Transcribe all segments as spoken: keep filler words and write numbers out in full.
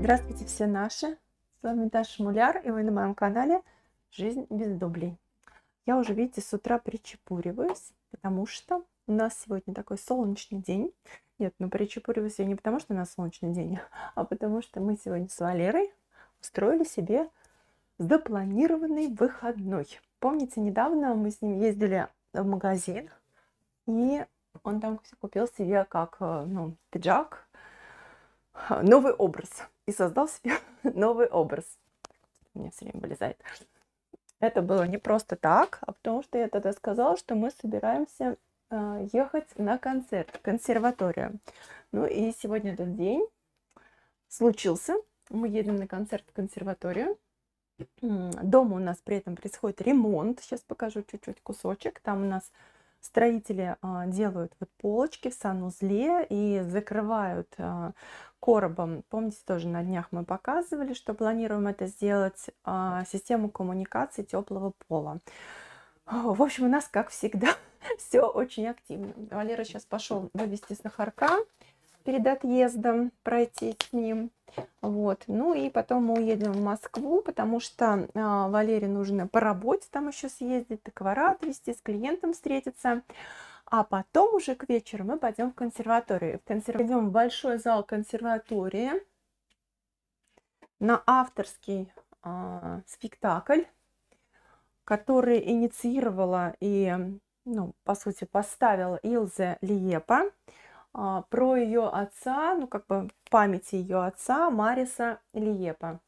Здравствуйте, все наши! С вами Даша Муляр, и вы на моем канале «Жизнь без дублей». Я уже, видите, с утра причепуриваюсь, потому что у нас сегодня такой солнечный день. Нет, ну причепуриваюсь я не потому, что у нас солнечный день, а потому что мы сегодня с Валерой устроили себе запланированный выходной. Помните, недавно мы с ним ездили в магазин, и он там купил себе как, ну, пиджак, новый образ. И создал себе новый образ. У меня все время вылезает. Это было не просто так, а потому что я тогда сказала, что мы собираемся э, ехать на концерт в консерваторию. Ну и сегодня этот день случился. Мы едем на концерт в консерваторию. Дома у нас при этом происходит ремонт. Сейчас покажу чуть-чуть кусочек. Там у нас строители а, делают вот полочки в санузле и закрывают а, коробом. Помните, тоже на днях мы показывали, что планируем это сделать, а, систему коммуникации теплого пола. В общем, у нас, как всегда, все очень активно. Валера сейчас пошел вывести сахарка перед отъездом, пройти с ним. Вот. Ну и потом мы уедем в Москву, потому что а, Валере нужно по работе там еще съездить, договора отвезти, с клиентом встретиться. А потом уже к вечеру мы пойдем в консерваторию. В консерв... Пойдем в большой зал консерватории на авторский а, спектакль, который инициировала и, ну, по сути, поставила Илзе Лиепа. Про ее отца, ну, как бы в памяти ее отца, Мариса Лиепа.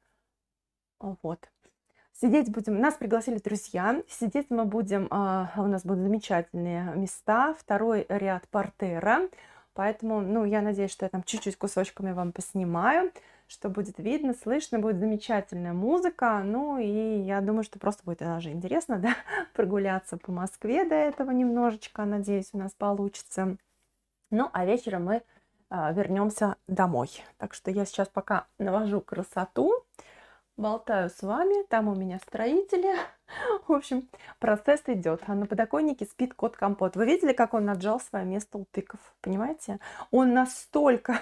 Вот. Сидеть будем, нас пригласили друзья, сидеть мы будем, у нас будут замечательные места, второй ряд партера, поэтому, ну, я надеюсь, что я там чуть-чуть кусочками вам поснимаю, что будет видно, слышно, будет замечательная музыка, ну, и я думаю, что просто будет даже интересно, да, прогуляться по Москве до этого немножечко, надеюсь, у нас получится. Ну, а вечером мы а, вернемся домой. Так что я сейчас пока навожу красоту, болтаю с вами. Там у меня строители. В общем, процесс идет. А на подоконнике спит кот Компот. Вы видели, как он отжал свое место у тыков? Понимаете? Он настолько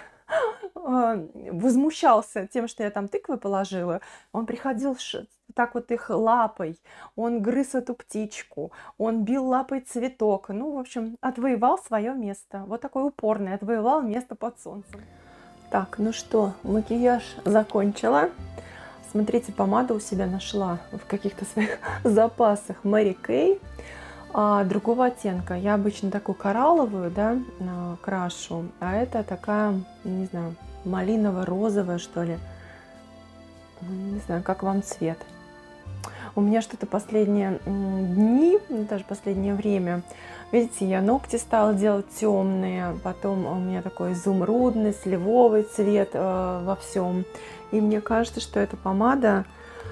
возмущался тем, что я там тыквы положила. Он приходил так вот их лапой, он грыз эту птичку, он бил лапой цветок. Ну, в общем, отвоевал свое место. Вот такой упорный, отвоевал место под солнцем. Так, ну что, макияж закончила. Смотрите, помаду у себя нашла в каких-то своих запасах Мэри Кей. А, другого оттенка. Я обычно такую коралловую, да, крашу, а это такая, не знаю, малиново-розовая, что ли. Не знаю, как вам цвет. У меня что-то последние дни, даже последнее время, видите, я ногти стала делать темные, потом у меня такой изумрудный, сливовый цвет э, во всем. И мне кажется, что эта помада,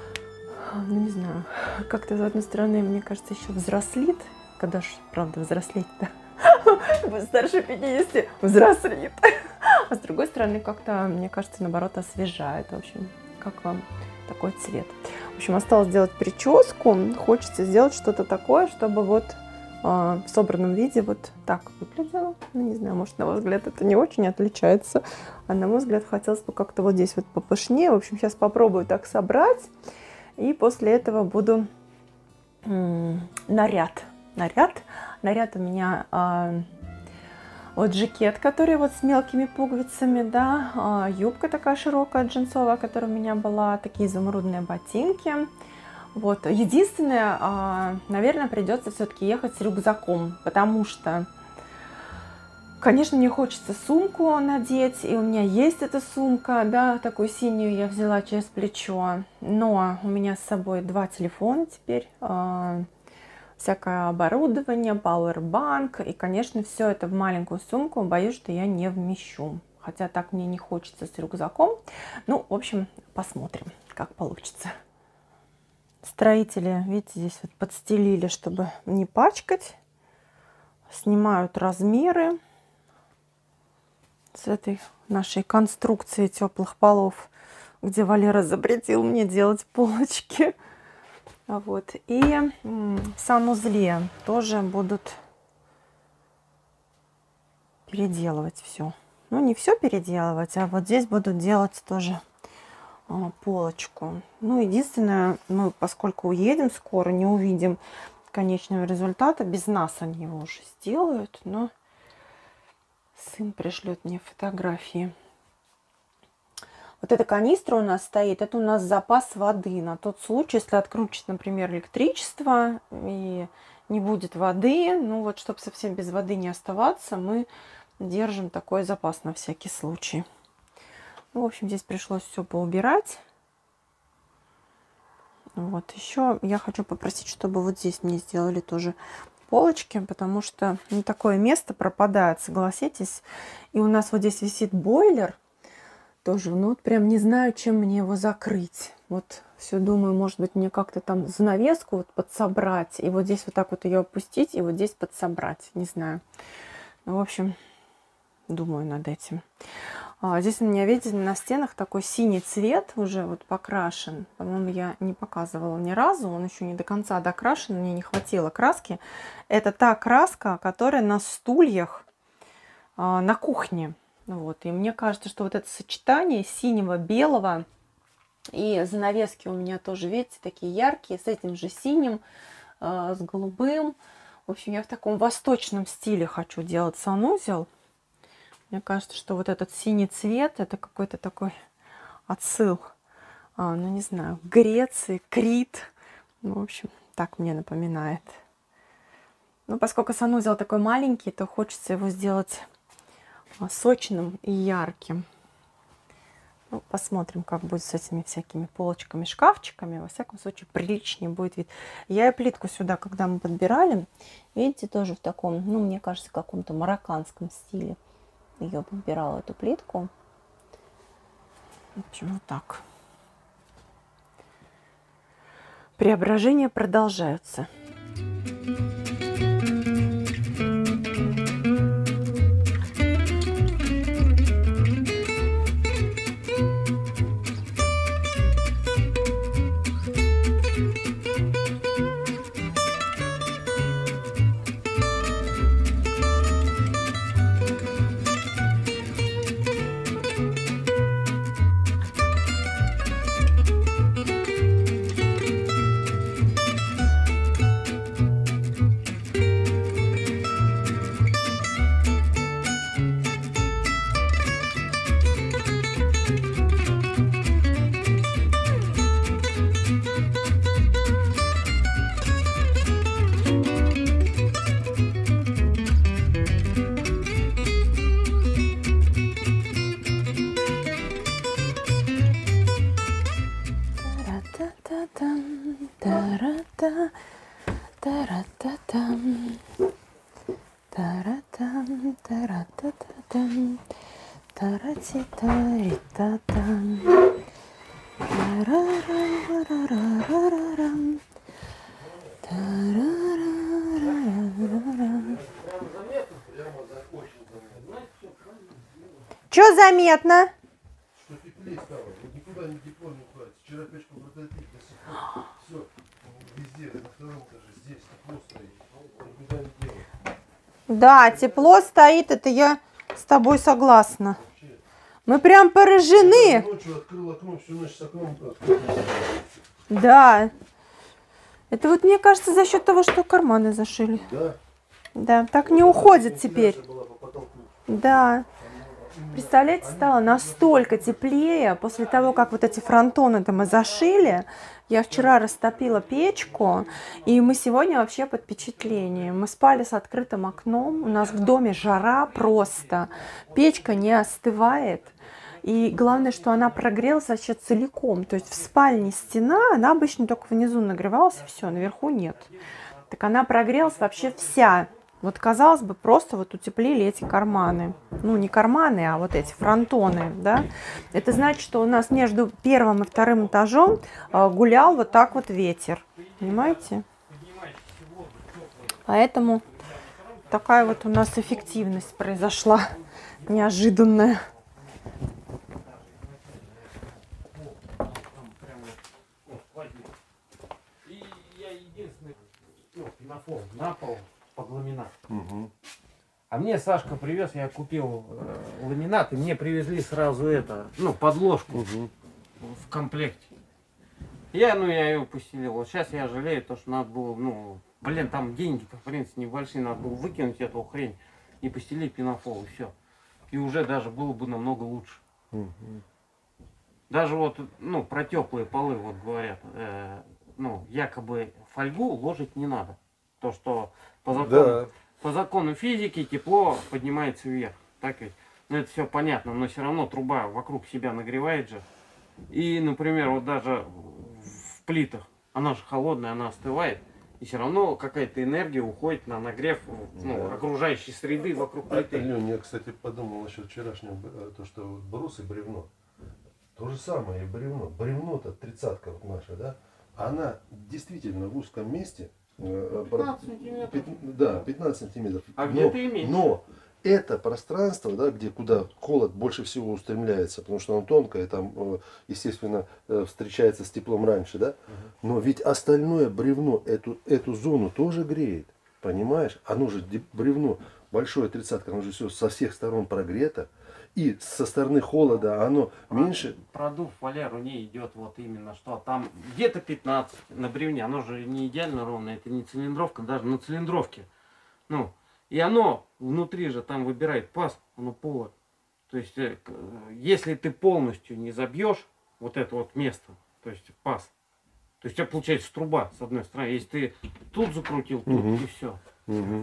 ну не знаю, как-то с одной стороны, мне кажется, еще взрослит, когда же, правда, взрослеть-то, старше пятидесяти, взрослит. А с другой стороны, как-то, мне кажется, наоборот, освежает. В общем, как вам такой цвет? В общем, осталось сделать прическу. Хочется сделать что-то такое, чтобы вот э, в собранном виде вот так выглядело. Ну, не знаю, может, на ваш взгляд это не очень отличается. А на мой взгляд, хотелось бы как-то вот здесь вот попышнее. В общем, сейчас попробую так собрать. И после этого буду м- наряд. Наряд. Наряд у меня... Э, Вот жакет, который вот с мелкими пуговицами, да, юбка такая широкая джинсовая, которая у меня была, такие изумрудные ботинки. Вот. Единственное, наверное, придется все-таки ехать с рюкзаком, потому что, конечно, мне хочется сумку надеть, и у меня есть эта сумка, да, такую синюю я взяла через плечо, но у меня с собой два телефона теперь, всякое оборудование, пауэрбанк. И, конечно, все это в маленькую сумку, боюсь, что я не вмещу. Хотя так мне не хочется с рюкзаком. Ну, в общем, посмотрим, как получится. Строители, видите, здесь вот подстелили, чтобы не пачкать. Снимают размеры с этой нашей конструкции теплых полов, где Валера запретил мне делать полочки. Вот. И в санузле тоже будут переделывать все. Ну, не все переделывать, а вот здесь будут делать тоже а, полочку. Ну, единственное, мы, поскольку уедем скоро, не увидим конечного результата. Без нас они его уже сделают, но сын пришлет мне фотографии. Вот эта канистра у нас стоит, это у нас запас воды на тот случай, если отключить, например, электричество и не будет воды. Ну вот, чтобы совсем без воды не оставаться, мы держим такой запас на всякий случай. Ну, в общем, здесь пришлось все поубирать. Вот, еще я хочу попросить, чтобы вот здесь мне сделали тоже полочки, потому что ну, такое место пропадает, согласитесь. И у нас вот здесь висит бойлер. Тоже, ну вот прям не знаю, чем мне его закрыть. Вот все думаю, может быть, мне как-то там занавеску вот подсобрать. И вот здесь вот так вот ее опустить, и вот здесь подсобрать. Не знаю. Ну, в общем, думаю над этим. А, здесь у меня, видите, на стенах такой синий цвет уже вот покрашен. По-моему, я не показывала ни разу. Он еще не до конца докрашен, мне не хватило краски. Это та краска, которая на стульях а, на кухне. Вот. И мне кажется, что вот это сочетание синего, белого и занавески у меня тоже, видите, такие яркие, с этим же синим, э, с голубым. В общем, я в таком восточном стиле хочу делать санузел. Мне кажется, что вот этот синий цвет, это какой-то такой отсыл, а, ну не знаю, к Греции, Крит. Ну, в общем, так мне напоминает. Ну, поскольку санузел такой маленький, то хочется его сделать сочным и ярким. Ну, посмотрим, как будет с этими всякими полочками, шкафчиками. Во всяком случае, приличнее будет вид. Я и плитку сюда, когда мы подбирали, видите, тоже в таком, ну, мне кажется, каком-то марокканском стиле ее подбирала, эту плитку. В общем, вот так. Преображения продолжаются. Что заметно? Что теплее стало. Вот никуда не тепло не уходит. Вчера печку протопили, до сих пор. Все. Везде, на втором этаже, здесь тепло стоит. Никуда не дело. Да, тепло стоит, это я с тобой согласна. Вообще. Мы прям поражены. Я ночью открыл окно, всю ночь с окном открыл. Да. Это вот, мне кажется, за счет того, что карманы зашили. Да. Да, так не уходит теперь. Была по потолку. Да. Представляете, стало настолько теплее после того, как вот эти фронтоны-то мы зашили. Я вчера растопила печку, и мы сегодня вообще под впечатлением. Мы спали с открытым окном, у нас в доме жара просто. Печка не остывает. И главное, что она прогрелась вообще целиком. То есть в спальне стена, она обычно только внизу нагревалась, и все, наверху нет. Так она прогрелась вообще вся. Вот, казалось бы, просто вот утеплили эти карманы. Ну, не карманы, а вот эти фронтоны, да. Это значит, что у нас между первым и вторым этажом гулял вот так вот ветер. Понимаете? Поэтому такая вот у нас эффективность произошла неожиданная. И я единственный, ну, пенофор на пол под ламинат. Угу. А мне Сашка привез, я купил э, ламинат, и мне привезли сразу это, ну, подложку. Угу. в комплекте. Я, ну, я ее постелил. Вот сейчас я жалею, то, что надо было, ну, блин, там деньги-то, в принципе, небольшие, надо было выкинуть эту хрень и постелить пенофол, и все. И уже даже было бы намного лучше. Мгм. Даже вот, ну, про теплые полы, вот говорят, э, ну, якобы фольгу ложить не надо. То, что по закону, Да. по закону физики тепло поднимается вверх. Так ведь? Ну, это все понятно, но все равно труба вокруг себя нагревает же. И, например, вот даже в плитах, она же холодная, она остывает. И все равно какая-то энергия уходит на нагрев, ну, Да. окружающей среды вокруг плиты. Лёнь, я, кстати, подумал насчет вчерашнего, э, то, что вот брус и бревно. То же самое и бревно. Бревно-то тридцатка вот наша, да? Она действительно в узком месте. э, про- пятнадцать сантиметров. пят- Да, пятнадцать сантиметров. А Но- где-то и меньше. Но это пространство, да, где куда холод больше всего устремляется, потому что оно тонкое, там, э, естественно, э, встречается с теплом раньше, да? Но ведь остальное бревно эту, эту зону тоже греет. Понимаешь? Оно же де- бревно, большое тридцатка, оно же все со всех сторон прогрето. И со стороны холода оно меньше. Продув, Валер, у нее идет вот именно что там где-то пятнадцать на бревне. Оно же не идеально ровное, это не цилиндровка, даже на цилиндровке. Ну, и оно внутри же там выбирает паз, оно полое. То есть, э, к- э, если ты полностью не забьешь вот это вот место, то есть паз, то есть у тебя получается труба с одной стороны. Если ты тут закрутил, тут Мгм. и все. Мгм.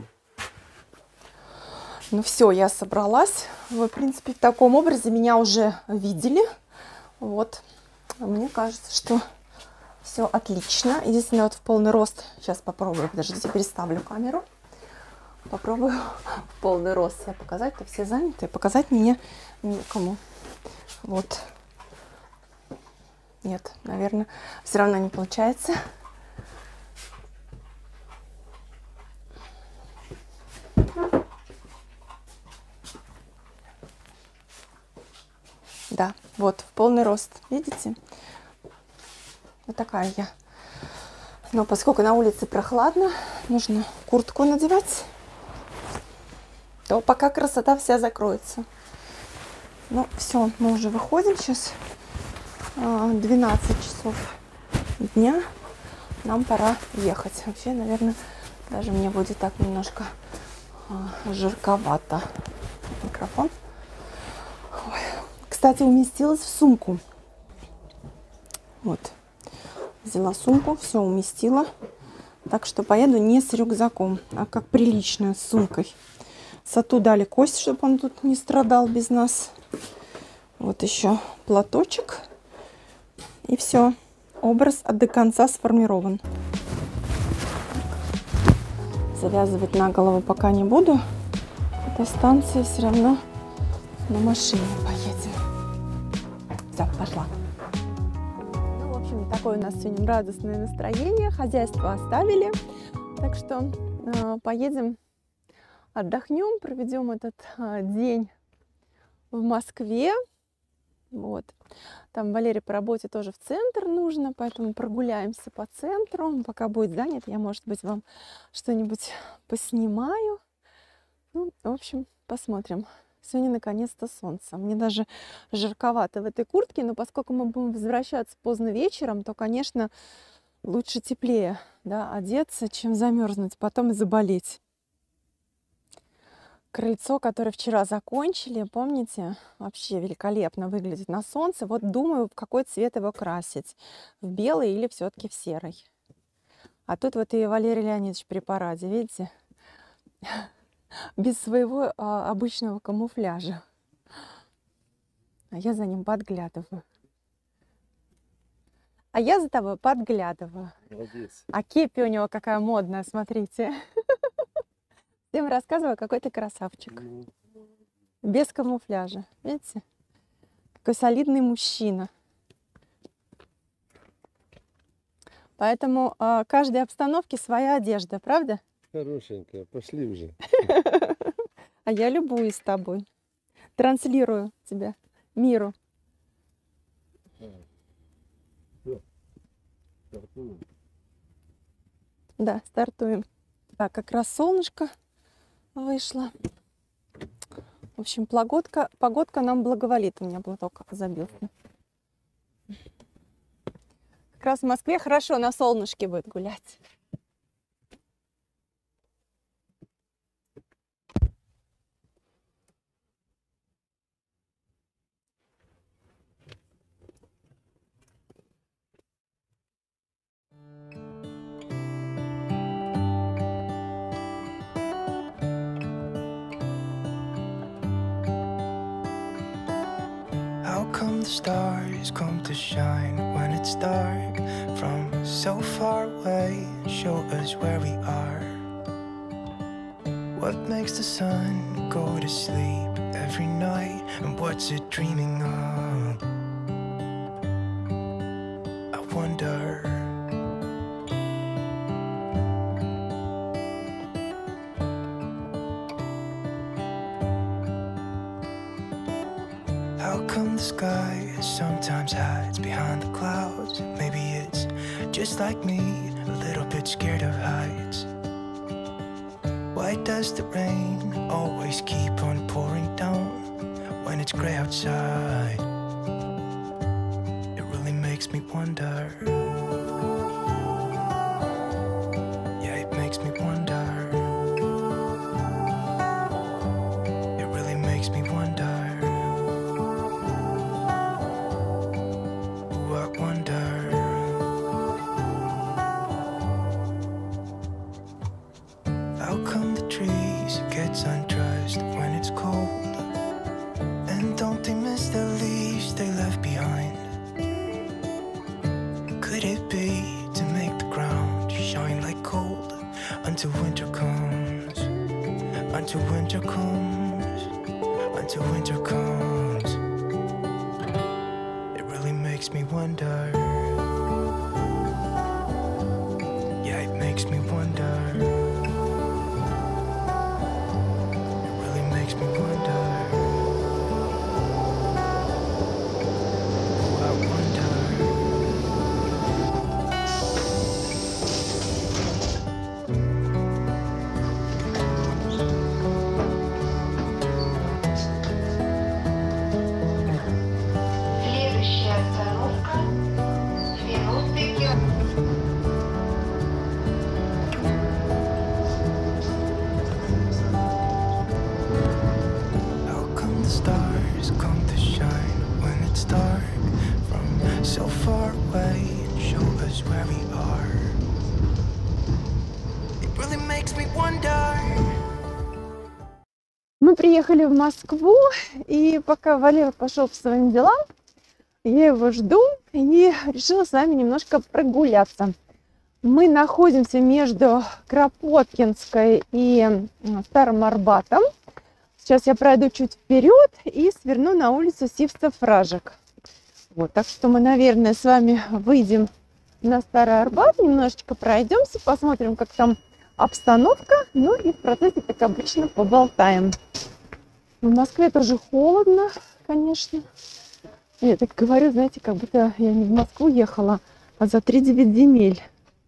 Ну все, я собралась. Вы, в принципе, в таком образе меня уже видели. Вот. А мне кажется, что все отлично. Единственное, вот в полный рост. Сейчас попробую. Подождите, переставлю камеру. Попробую в полный рост себя показать. То все заняты. Показать мне некому. Вот. Нет, наверное, все равно не получается. Да, вот, в полный рост. Видите? Вот такая я. Но поскольку на улице прохладно, нужно куртку надевать, то пока красота вся закроется. Ну, все, мы уже выходим сейчас. двенадцать часов дня. Нам пора ехать. Вообще, наверное, даже мне будет так немножко а, жарковато. Микрофон. Ой. Кстати, уместилась в сумку. Вот. Взяла сумку, все уместила. Так что поеду не с рюкзаком, а как прилично, с сумкой. Сату дали кость, чтобы он тут не страдал без нас. Вот еще платочек. И все. Образ до конца сформирован. Завязывать на голову пока не буду. До станции все равно на машине поедем. Все, пошла. Ну, в общем, такое у нас сегодня радостное настроение. Хозяйство оставили. Так что э, поедем, отдохнем, проведем этот э, день в Москве. Вот. Там Валере по работе тоже в центр нужно, поэтому прогуляемся по центру. Пока будет занят, я, может быть, вам что-нибудь поснимаю. Ну, в общем, посмотрим. Сегодня наконец-то солнце. Мне даже жарковато в этой куртке, но поскольку мы будем возвращаться поздно вечером, то, конечно, лучше теплее, да, одеться, чем замерзнуть, потом и заболеть. Крыльцо, которое вчера закончили, помните, вообще великолепно выглядит на солнце. Вот думаю, в какой цвет его красить. В белый или все-таки в серый. А тут вот и Валерий Леонидович при параде, видите? Без своего а, обычного камуфляжа. А я за ним подглядываю. А я за тобой подглядываю. Молодец. А кепи у него какая модная, смотрите. Всем рассказываю, какой ты красавчик. Без камуфляжа. Видите? Какой солидный мужчина. Поэтому э, каждой обстановке своя одежда, правда? Хорошенькая, пошли уже. А я любуюсь тобой. Транслирую тебя миру. Да, стартуем. Так, как раз солнышко вышло. В общем, погодка, погодка нам благоволит. У меня платок забился. Как раз в Москве хорошо на солнышке будет гулять. How come the stars come to shine when it's dark from so far away? Show us where we are. What makes the sun go to sleep every night, and what's it dreaming of? I wonder. How come the sky sometimes hides behind the clouds? Maybe it's just like me, a little bit scared of heights. Why does the rain always keep on pouring down when it's gray outside? It really makes me wonder. Yeah, it makes me wonder. It really makes me wonder. Undressed when it's cold, and don't they miss the leaves they left behind? Could it be to make the ground shine like gold until winter comes, until winter comes, until winter comes? It really makes me wonder. Yeah, it makes me wonder. Makes me wonder. Oh, I wonder. Следующая остановка девяностый километр. Stars come to shine when it's dark from so far away and show us where we are. It really makes me wonder. Мы приехали в Москву, и пока Валера пошел по своим делам, я его жду и решила с вами немножко прогуляться. Мы находимся между Кропоткинской и Старым Арбатом. Сейчас я пройду чуть вперед и сверну на улицу Сивцев-Ражек. Вот, так что мы, наверное, с вами выйдем на Старый Арбат, немножечко пройдемся, посмотрим, как там обстановка, ну и в процессе, как обычно, поболтаем. В Москве тоже холодно, конечно. Я так говорю, знаете, как будто я не в Москву ехала, а за тридевять земель.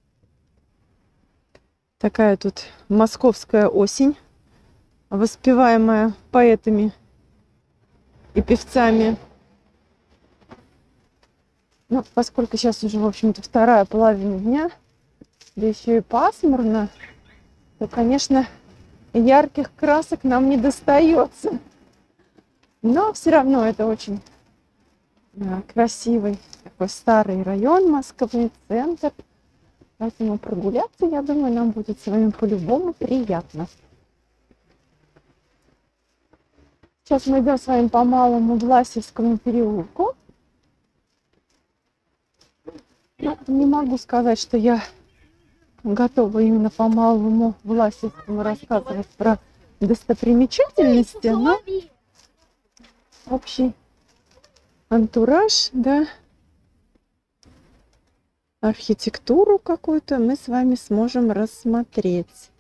Такая тут московская осень, воспеваемая поэтами и певцами. Ну, поскольку сейчас уже, в общем-то, вторая половина дня, да еще и пасмурно, то, конечно, ярких красок нам не достается. Но все равно это очень да, красивый такой старый район Москвы, центр. Поэтому прогуляться, я думаю, нам будет с вами по-любому приятно. Сейчас мы идем с вами по Малому Власевскому переулку. Ну, не могу сказать, что я готова именно по Малому Власевскому рассказывать про достопримечательности, но общий антураж, да, архитектуру какую-то мы с вами сможем рассмотреть.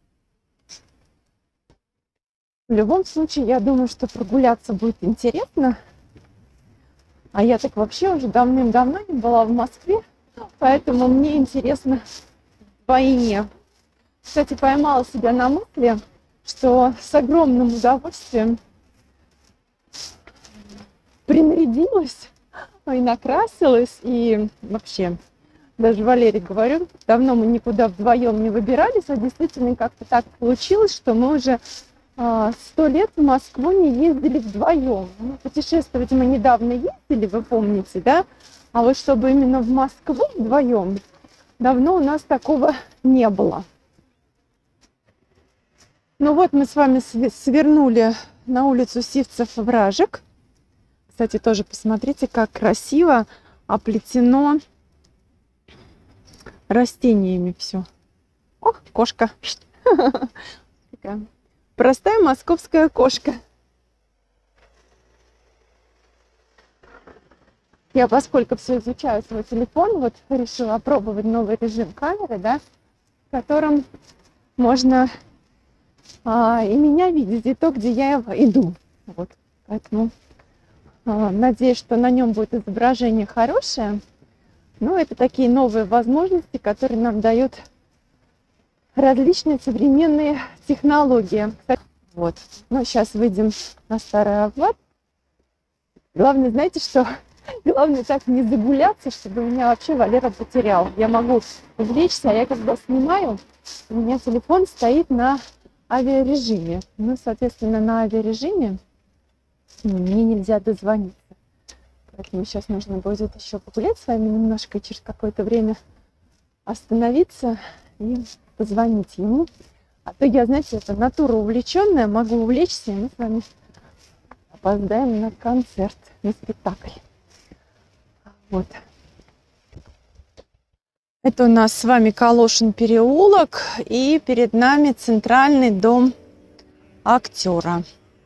В любом случае, я думаю, что прогуляться будет интересно. А я так вообще уже давным-давно не была в Москве, поэтому мне интересно вдвойне. Кстати, поймала себя на мысли, что с огромным удовольствием принарядилась и накрасилась, и вообще даже Валерий говорю, давно мы никуда вдвоем не выбирались, а действительно как-то так получилось, что мы уже сто лет в Москву не ездили вдвоем. Ну, путешествовать мы недавно ездили, вы помните, да? А вот чтобы именно в Москву вдвоем, давно у нас такого не было. Ну вот мы с вами свернули на улицу Сивцев-Вражек. Кстати, тоже посмотрите, как красиво оплетено растениями все. О, кошка. Такая простая московская кошка. Я, поскольку все изучаю свой телефон, вот решила опробовать новый режим камеры, да, в котором можно а, и меня видеть, и то, где я иду. Вот. Поэтому а, надеюсь, что на нем будет изображение хорошее. Но это такие новые возможности, которые нам дают различные современные технологии. Вот. Ну, сейчас выйдем на Старый Арбат. Главное, знаете, что? Главное так не загуляться, чтобы меня вообще Валера потерял. Я могу увлечься, а я когда снимаю, у меня телефон стоит на авиарежиме. Ну, соответственно, на авиарежиме мне нельзя дозвониться. Поэтому сейчас нужно будет еще погулять с вами немножко, и через какое-то время остановиться и позвонить ему. А то я, знаете, это натура увлеченная, могу увлечься, и мы с вами опоздаем на концерт, на спектакль. Вот. Это у нас с вами Калошин переулок, и перед нами центральный дом актера.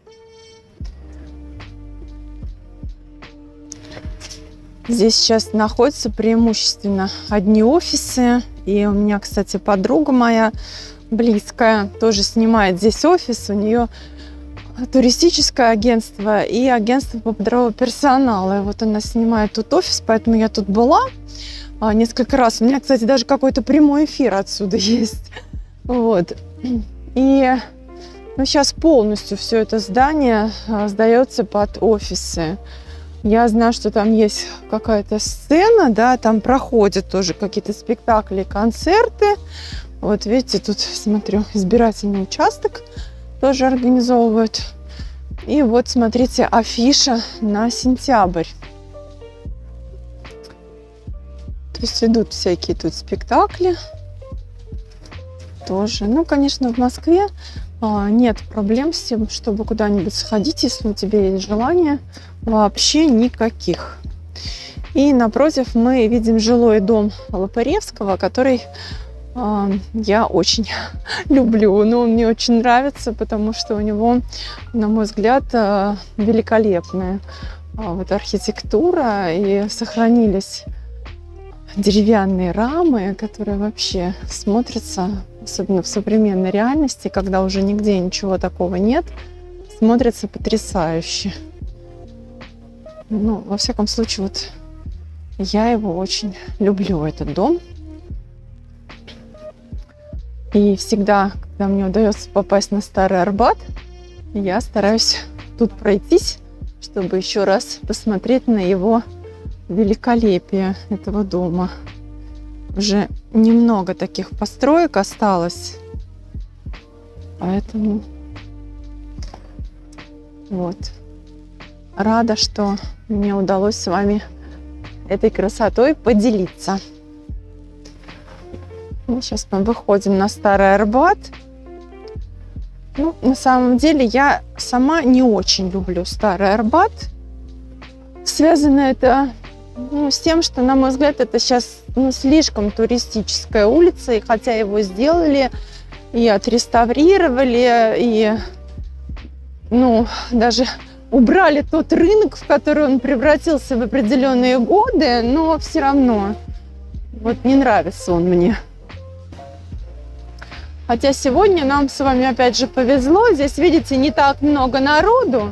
Здесь сейчас находятся преимущественно одни офисы. И у меня, кстати, подруга моя близкая тоже снимает здесь офис. У нее туристическое агентство и агентство по подрыву персонала. И вот она снимает тут офис, поэтому я тут была а, несколько раз. У меня, кстати, даже какой-то прямой эфир отсюда есть. Вот. И ну, сейчас полностью все это здание а, сдается под офисы. Я знаю, что там есть какая-то сцена, да, там проходят тоже какие-то спектакли, концерты. Вот видите, тут, смотрю, избирательный участок тоже организовывают. И вот, смотрите, афиша на сентябрь. То есть идут всякие тут спектакли тоже. Ну, конечно, в Москве а, нет проблем с тем, чтобы куда-нибудь сходить, если у тебя есть желание. Вообще никаких. И напротив мы видим жилой дом Лопаревского, который э, я очень люблю. Но он мне очень нравится, потому что у него, на мой взгляд, э, великолепная э, вот архитектура. И сохранились деревянные рамы, которые вообще смотрятся, особенно в современной реальности, когда уже нигде ничего такого нет, смотрятся потрясающе. Ну, во всяком случае, вот я его очень люблю, этот дом. И всегда, когда мне удается попасть на Старый Арбат, я стараюсь тут пройтись, чтобы еще раз посмотреть на его великолепие этого дома. Уже немного таких построек осталось, поэтому вот. Рада, что мне удалось с вами этой красотой поделиться. Ну, сейчас мы выходим на Старый Арбат. Ну, на самом деле, я сама не очень люблю Старый Арбат. Связано это ну, с тем, что, на мой взгляд, это сейчас ну, слишком туристическая улица. И хотя его сделали и отреставрировали, и ну, даже убрали тот рынок, в который он превратился в определенные годы, но все равно вот не нравится он мне. Хотя сегодня нам с вами опять же повезло. Здесь, видите, не так много народу.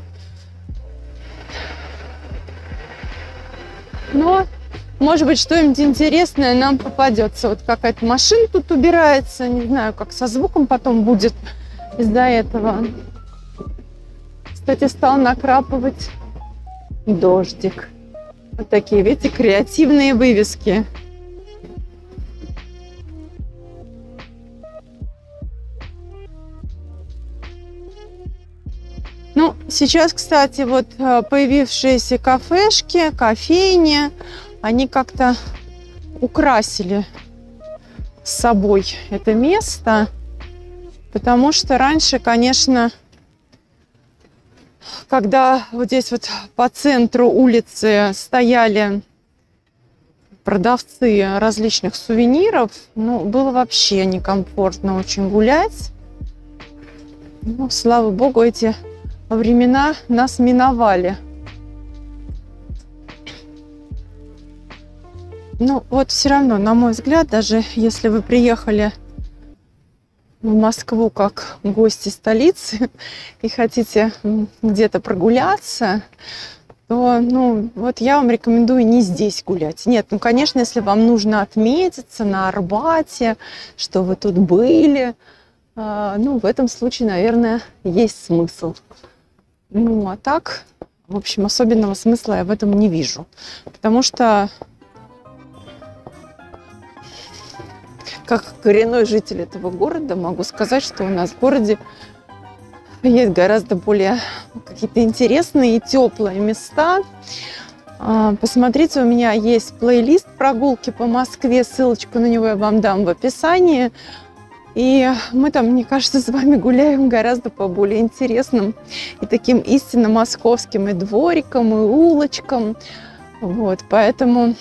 Но, может быть, что-нибудь интересное нам попадется. Вот какая-то машина тут убирается. Не знаю, как со звуком потом будет из-за этого. Кстати, стал накрапывать дождик. Вот такие, видите, креативные вывески. Сейчас, кстати, вот появившиеся кафешки, кофейни, они как-то украсили с собой это место, потому что раньше, конечно, когда вот здесь вот по центру улицы стояли продавцы различных сувениров, ну, было вообще некомфортно очень гулять. Ну, слава богу, эти времена нас миновали. Ну, вот все равно, на мой взгляд, даже если вы приехали в Москву как гости столицы и хотите где-то прогуляться, то, ну, вот я вам рекомендую не здесь гулять. Нет, ну, конечно, если вам нужно отметиться на Арбате, что вы тут были, э, ну, в этом случае, наверное, есть смысл. Ну, а так, в общем, особенного смысла я в этом не вижу. Потому что, как коренной житель этого города, могу сказать, что у нас в городе есть гораздо более какие-то интересные и теплые места. Посмотрите, у меня есть плейлист прогулки по Москве, ссылочку на него я вам дам в описании. И мы там, мне кажется, с вами гуляем гораздо по более интересным и таким истинно московским и дворикам, и улочкам. Вот, поэтому,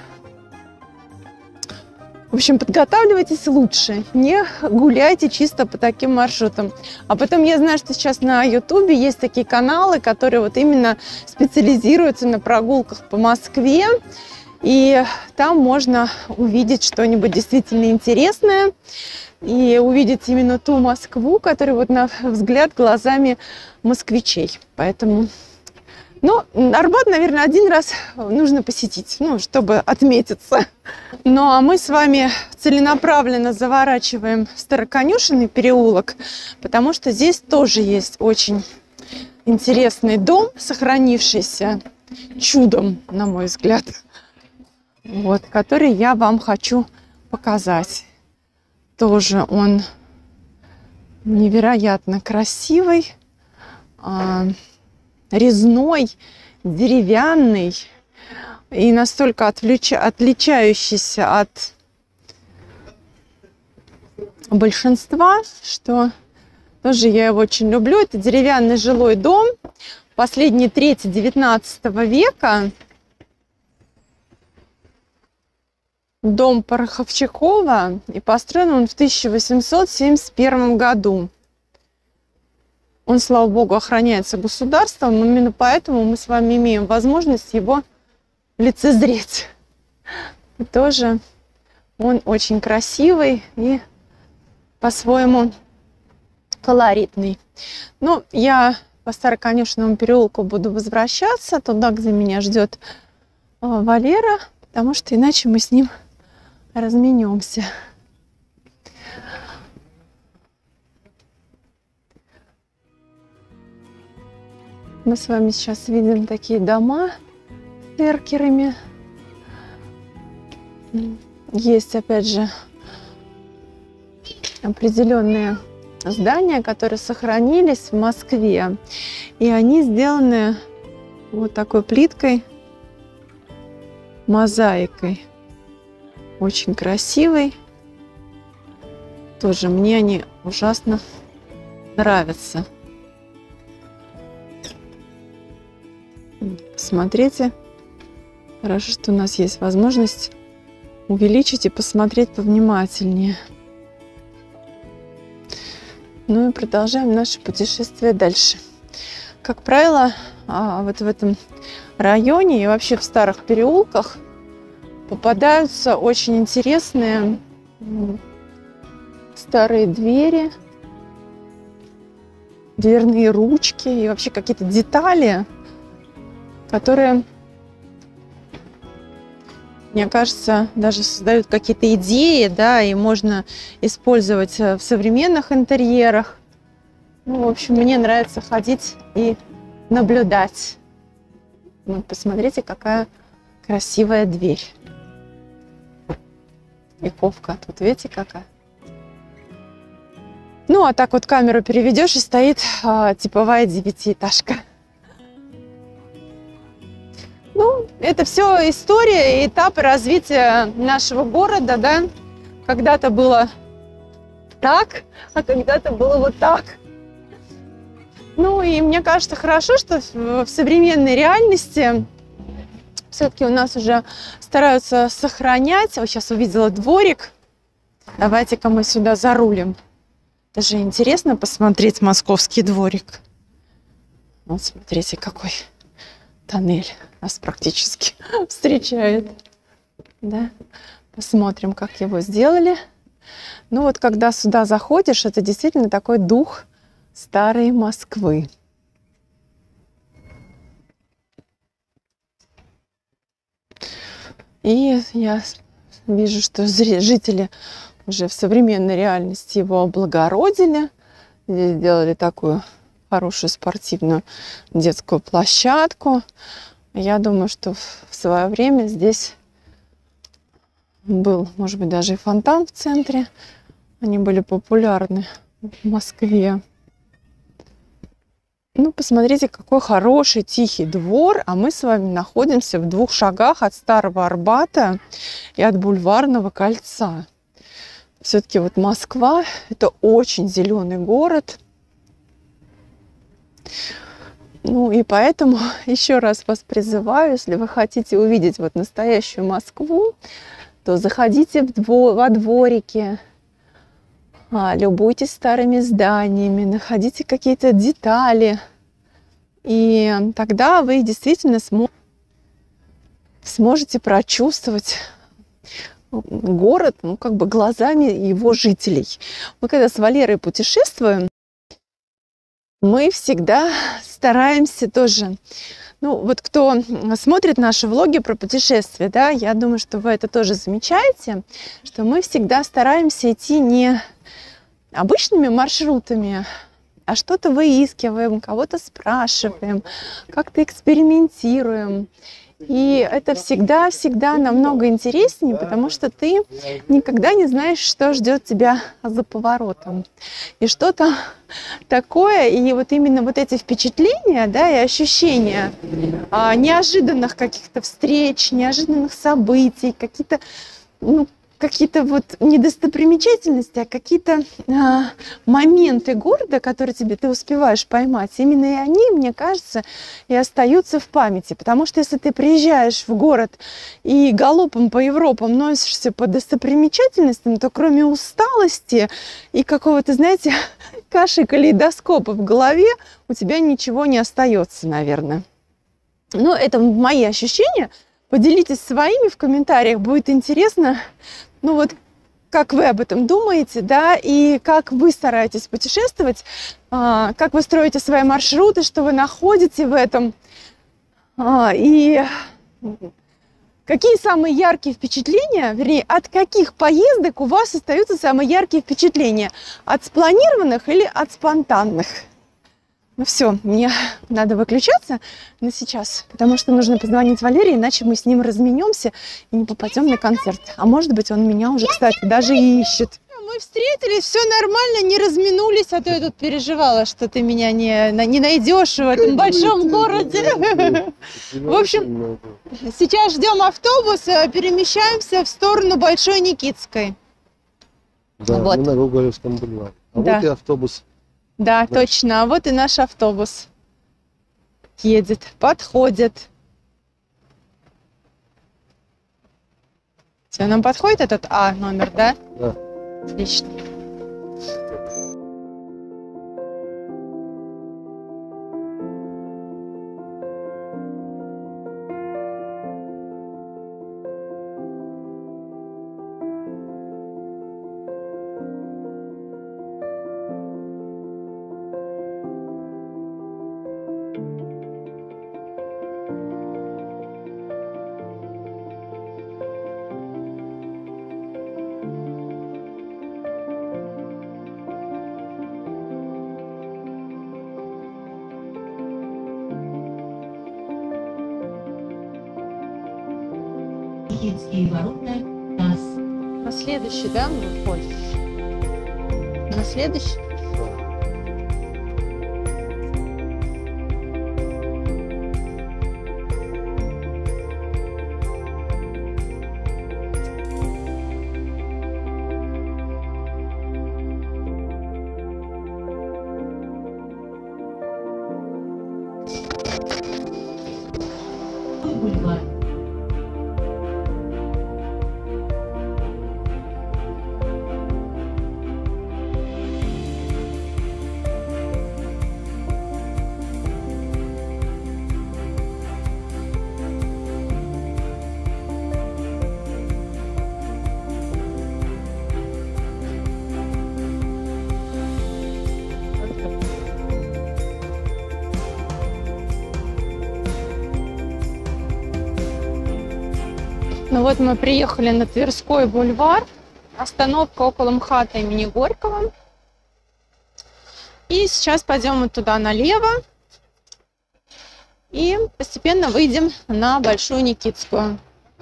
в общем, подготавливайтесь лучше, не гуляйте чисто по таким маршрутам. А потом я знаю, что сейчас на Ютубе есть такие каналы, которые вот именно специализируются на прогулках по Москве. И там можно увидеть что-нибудь действительно интересное и увидеть именно ту Москву, которая вот на взгляд глазами москвичей. Поэтому, ну, Арбат, наверное, один раз нужно посетить, ну, чтобы отметиться. Ну, а мы с вами целенаправленно заворачиваем в Староконюшенный переулок, потому что здесь тоже есть очень интересный дом, сохранившийся чудом, на мой взгляд, вот, который я вам хочу показать. Тоже он невероятно красивый, резной, деревянный и настолько отвлеча... отличающийся от большинства, что тоже я его очень люблю. Это деревянный жилой дом, последней трети девятнадцатого века. Дом Пороховчакова, и построен он в тысяча восемьсот семьдесят первом году. Он, слава богу, охраняется государством, именно поэтому мы с вами имеем возможность его лицезреть. И тоже он очень красивый и по-своему колоритный. Ну, я по Староконюшенному переулку буду возвращаться туда, где меня ждет Валера, потому что иначе мы с ним разменемся. Мы с вами сейчас видим такие дома с эркерами. Есть, опять же, определенные здания, которые сохранились в Москве. И они сделаны вот такой плиткой, мозаикой. Очень красивый. Тоже мне они ужасно нравятся. Смотрите. Хорошо, что у нас есть возможность увеличить и посмотреть повнимательнее. Ну и продолжаем наше путешествие дальше. Как правило, вот в этом районе и вообще в старых переулках попадаются очень интересные старые двери, дверные ручки и вообще какие-то детали, которые, мне кажется, даже создают какие-то идеи, да, и можно использовать в современных интерьерах. Ну, в общем, мне нравится ходить и наблюдать. Ну, посмотрите, какая красивая дверь. И ковка. Тут видите, какая. Ну, а так вот камеру переведешь, и стоит а, типовая девятиэтажка. это все история и этапы развития нашего города, да. Когда-то было так, а когда-то было вот так. Ну и мне кажется, хорошо, что в современной реальности все-таки у нас уже стараются сохранять. Вот сейчас увидела дворик. Давайте-ка мы сюда зарулим. Даже интересно посмотреть московский дворик. Вот смотрите, какой тоннель нас практически встречает. Да? Посмотрим, как его сделали. Ну вот, когда сюда заходишь, это действительно такой дух старой Москвы. И я вижу, что жители уже в современной реальности его облагородили. Здесь сделали такую хорошую спортивную детскую площадку. Я думаю, что в свое время здесь был, может быть, даже и фонтан в центре. Они были популярны в Москве. Ну, посмотрите, какой хороший тихий двор, а мы с вами находимся в двух шагах от Старого Арбата и от Бульварного кольца. Все-таки вот Москва – это очень зеленый город. Ну и поэтому еще раз вас призываю, если вы хотите увидеть вот настоящую Москву, то заходите в дво- во дворики, а, любуйтесь старыми зданиями, находите какие-то детали. И тогда вы действительно смо- сможете прочувствовать город, ну, как бы глазами его жителей. Мы когда с Валерой путешествуем, мы всегда стараемся тоже, ну, вот кто смотрит наши влоги про путешествия, да, я думаю, что вы это тоже замечаете, что мы всегда стараемся идти не обычными маршрутами, а что-то выискиваем, кого-то спрашиваем, как-то экспериментируем. И это всегда-всегда намного интереснее, потому что ты никогда не знаешь, что ждет тебя за поворотом. И что-то такое, и вот именно вот эти впечатления, да, и ощущения а, неожиданных каких-то встреч, неожиданных событий, какие-то, ну, какие-то вот не достопримечательности, а какие-то а, моменты города, которые тебе ты успеваешь поймать. Именно и они, мне кажется, и остаются в памяти. Потому что если ты приезжаешь в город и галопом по Европам носишься по достопримечательностям, то кроме усталости и какого-то, знаете, каши калейдоскопа в голове у тебя ничего не остается, наверное. Но это мои ощущения. Поделитесь своими в комментариях, будет интересно. Ну вот, как вы об этом думаете, да, и как вы стараетесь путешествовать, а, как вы строите свои маршруты, что вы находите в этом, а, и какие самые яркие впечатления, вернее, от каких поездок у вас остаются самые яркие впечатления, от спланированных или от спонтанных? Ну все, мне надо выключаться на сейчас, потому что нужно позвонить Валерии, иначе мы с ним разменемся и не попадем на концерт. А может быть, он меня уже, кстати, даже и ищет. Мы встретились, все нормально, не разминулись, а то я тут переживала, что ты меня не, не найдешь в этом большом городе. В общем, сейчас ждем автобус, перемещаемся в сторону Большой Никитской. Да, вот. Мы на Гоголевском бульваре. А да. вот и автобус. Да, да, точно. А вот и наш автобус едет, подходит. Все, нам подходит этот А номер, да? Да. Отлично. Никитские ворота, ТАСС. На следующий, да, мы выходим? На следующий? бульвар. Ну вот мы приехали на Тверской бульвар, остановка около МХАТа имени Горького. И сейчас пойдем вот туда налево и постепенно выйдем на Большую Никитскую.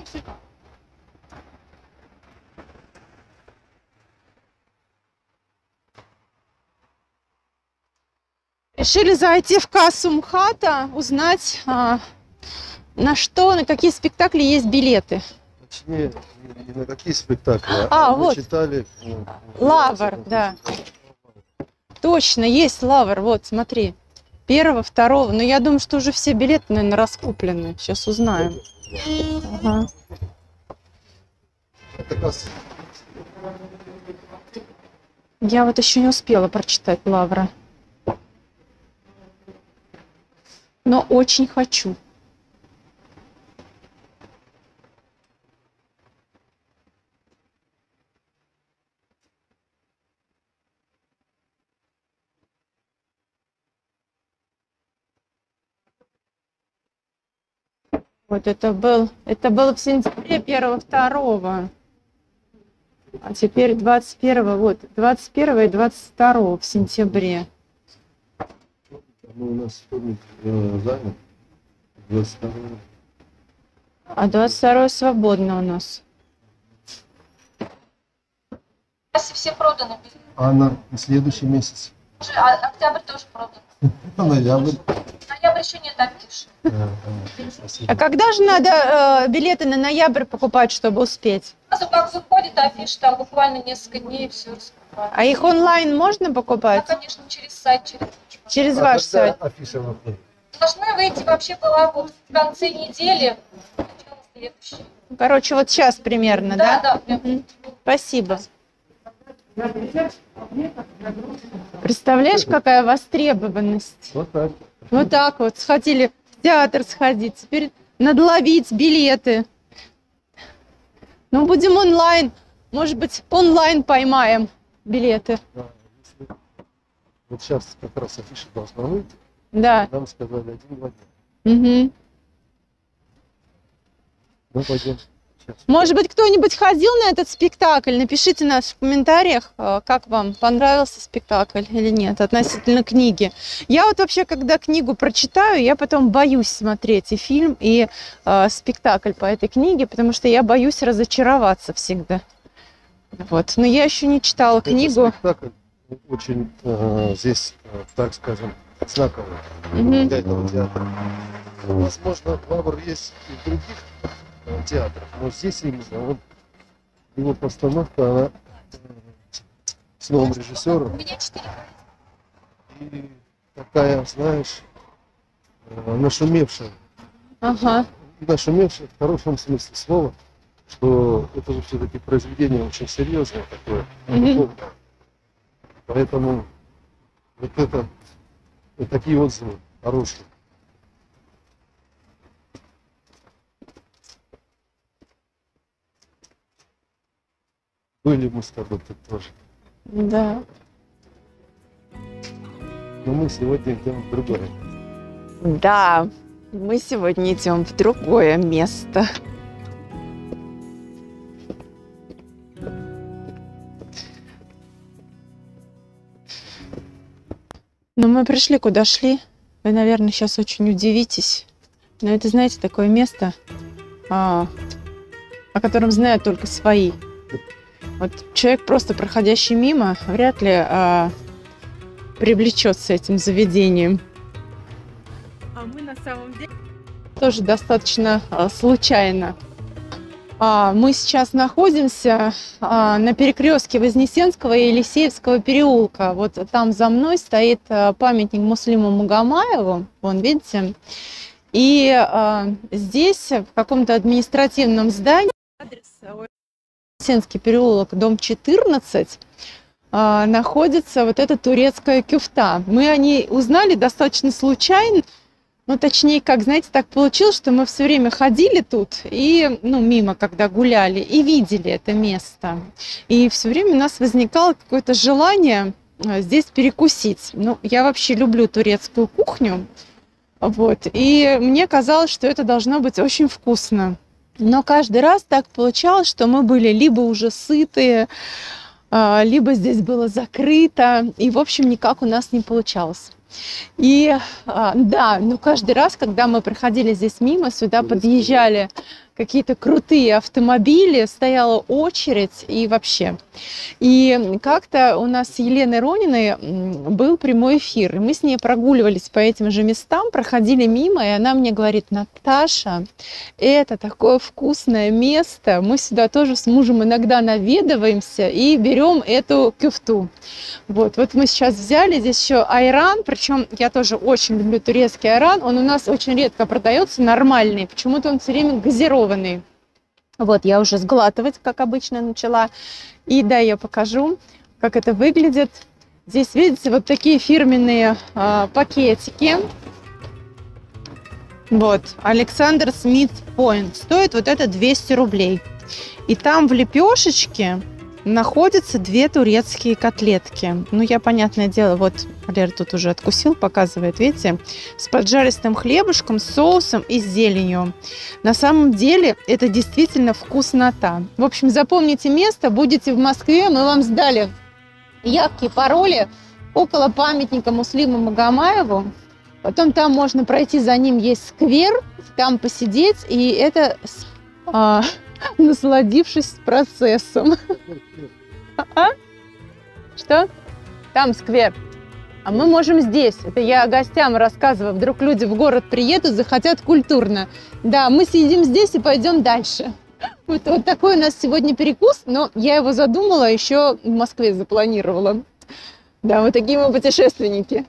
Решили зайти в кассу МХАТа, узнать, а, на что, на какие спектакли есть билеты. Точнее, не на какие спектакли, А, мы вот. читали... ну, Лавр, да. Точно, есть Лавр, вот, смотри. Первого, второго. Но я думаю, что уже все билеты, наверное, раскуплены. Сейчас узнаем. Ага. Это касса. Я вот еще не успела прочитать Лавра. Но очень хочу. Вот это был, это было в сентябре первого, второго. А теперь двадцать первого, вот, двадцать первого и двадцать второго в сентябре. Ну, у нас вторник э, занят. двадцать второго. А двадцать второго свободно у нас. Все проданы. А на следующий месяц? Уже, а октябрь тоже продан. Ноябрь. Ноябрь еще нет афиши. А когда же надо э, билеты на ноябрь покупать, чтобы успеть? Сразу как выходит афиша, там буквально несколько дней и все раскупают. А их онлайн можно Да, покупать? конечно, через сайт, через почту. Через А ваш когда сайт? афиша выходит? Должна выйти вообще была вот в конце недели, начало следующей. Короче, вот сейчас примерно, да? Да, да. Мгм. Спасибо. Представляешь, какая востребованность? Вот так. Вот так вот, сходили в театр сходить, теперь надо ловить билеты. Ну, будем онлайн, может быть, онлайн поймаем билеты. Да, если- Вот сейчас как раз афиша должна выйти. Да. Нам сказали один-два дня. Мгм. Ну, пойдем. Сейчас. Может быть, кто-нибудь ходил на этот спектакль? Напишите нас в комментариях, э, как вам понравился спектакль или нет относительно книги. Я вот вообще, когда книгу прочитаю, я потом боюсь смотреть и фильм, и э, спектакль по этой книге, потому что я боюсь разочароваться всегда. Вот. Но я еще не читала Этот книгу. спектакль очень э, здесь, э, так скажем, знаковый Мгм. для этого театра. Возможно, Лавр есть и в других э, театрах, но здесь именно он, его постановка, она э, с новым режиссером. У меня четыре. И такая, знаешь, э, нашумевшая. Ага. Нашумевшая в хорошем смысле слова, что это же все-таки произведение очень серьезное такое. Мгм. духовное. Поэтому вот это, вот такие отзывы хорошие. Были мы с тобой тут тоже. Да. Но мы сегодня идем в другое. Да, мы сегодня идем в другое место. Но мы пришли, куда шли. Вы, наверное, сейчас очень удивитесь. Но это, знаете, такое место, а, о котором знают только свои. Вот человек, просто проходящий мимо, вряд ли а, привлечется этим заведением. А мы на самом деле тоже достаточно а, случайно. А, мы сейчас находимся а, на перекрестке Вознесенского и Елисеевского переулка. Вот там за мной стоит а, памятник Муслиму Магомаеву. Вон, видите? И э, здесь, в каком-то административном здании, адрес Сенский переулок, дом четырнадцать, э, находится вот эта турецкая кюфта. Мы о ней узнали достаточно случайно. Ну, точнее, как, знаете, так получилось, что мы все время ходили тут и, ну, мимо, когда гуляли, и видели это место. И все время у нас возникало какое-то желание здесь перекусить. Ну, я вообще люблю турецкую кухню. Вот. И мне казалось, что это должно быть очень вкусно. Но каждый раз так получалось, что мы были либо уже сытые, либо здесь было закрыто. И, в общем, никак у нас не получалось. И да, ну каждый раз, когда мы проходили здесь мимо, сюда подъезжали какие-то крутые автомобили, стояла очередь и вообще. И как-то у нас с Еленой Рониной был прямой эфир, и мы с ней прогуливались по этим же местам, проходили мимо, и она мне говорит: Наташа, это такое вкусное место, мы сюда тоже с мужем иногда наведываемся и берем эту кюфту. Вот, вот мы сейчас взяли здесь еще айран, причем я тоже очень люблю турецкий айран, он у нас очень редко продается, нормальный, почему-то он все время газированный. Вот, я уже сглатывать, как обычно, начала. И да, я покажу, как это выглядит. Здесь, видите, вот такие фирменные а, пакетики. Вот, Александр Смит Point. Стоит вот это двести рублей. И там в лепешечке находятся две турецкие котлетки. Ну, я, понятное дело, вот Валера тут уже откусил, показывает, видите, с поджаристым хлебушком, с соусом и с зеленью. На самом деле, это действительно вкуснота. В общем, запомните место, будете в Москве, мы вам сдали явки и пароли около памятника Муслиму Магомаеву. Потом там можно пройти, за ним есть сквер, там посидеть, и это... А, насладившись процессом. А? Что? Там сквер. А мы можем здесь. Это я гостям рассказываю. Вдруг люди в город приедут, захотят культурно. Да, мы сидим здесь и пойдем дальше. Вот, вот такой у нас сегодня перекус, но я его задумала, еще в Москве запланировала. Да, вот такие мы путешественники.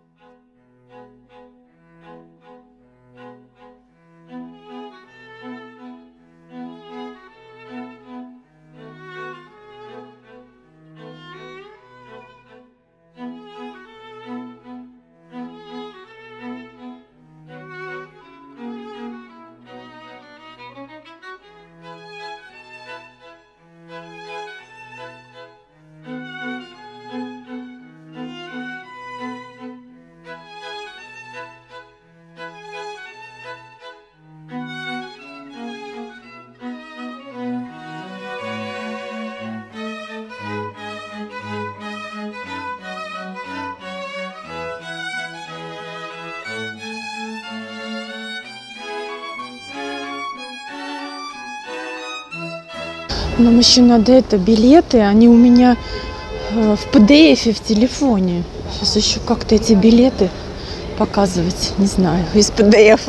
Нам еще надо это, билеты, они у меня в пи ди эф в телефоне. Сейчас еще как-то эти билеты показывать, не знаю, из пи ди эф.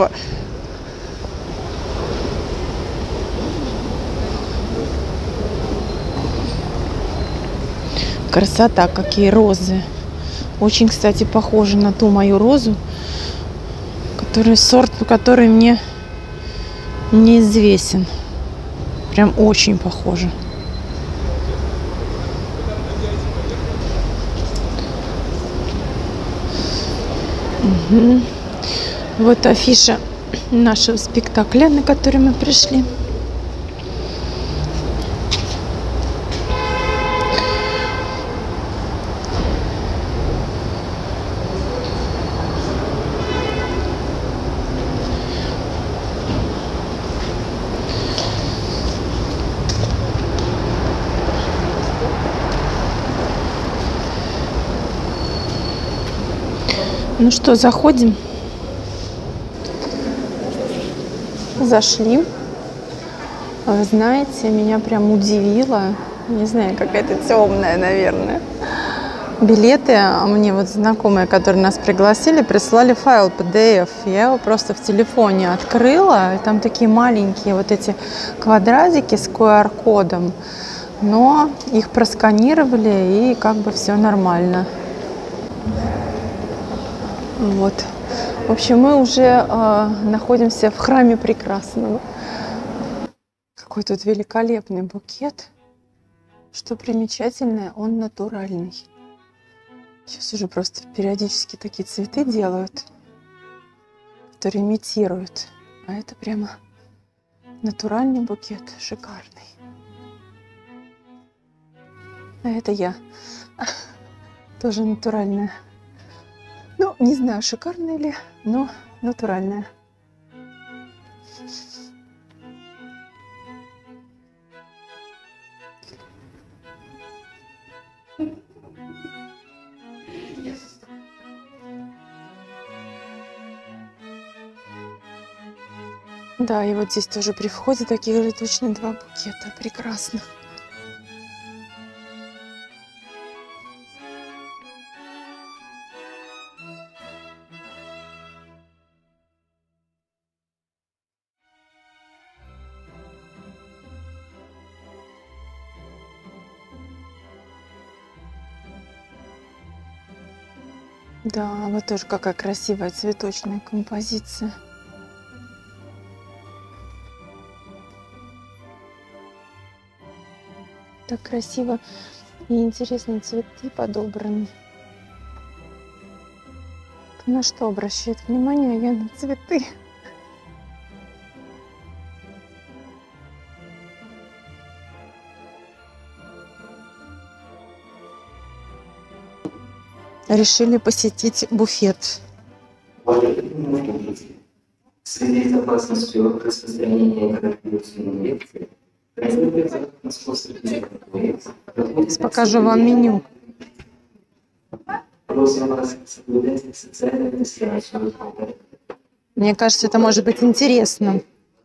Красота, какие розы. Очень, кстати, похожи на ту мою розу, который, сорт, который мне неизвестен. Прям очень похоже. Угу. Вот афиша нашего спектакля, на который мы пришли. Ну что, заходим. Зашли. Вы знаете, меня прям удивило. Не знаю, какая-то темная, наверное. Билеты, а мне вот знакомые, которые нас пригласили, прислали файл пи ди эф. Я его просто в телефоне открыла. И там такие маленькие вот эти квадратики с ку ар кодом. Но их просканировали, и как бы все нормально. Вот. В общем, мы уже э, находимся в храме Прекрасного. Какой тут великолепный букет. Что примечательное, он натуральный. Сейчас уже просто периодически такие цветы делают, которые имитируют. А это прямо натуральный букет, шикарный. А это я. Тоже натуральная. Ну, не знаю, шикарная ли, но натуральная. Да, и вот здесь тоже при входе таких же точно два букета прекрасных. Да, вот тоже какая красивая цветочная композиция. Так красиво и интересно цветы подобраны. На что обращает внимание я на цветы? Решили посетить буфет. В связи с опасностью распространения коронавирусной инфекции, Сейчас покажу вам меню. просим вас соблюдать социальную дистанцию, Мне кажется, это может быть интересно.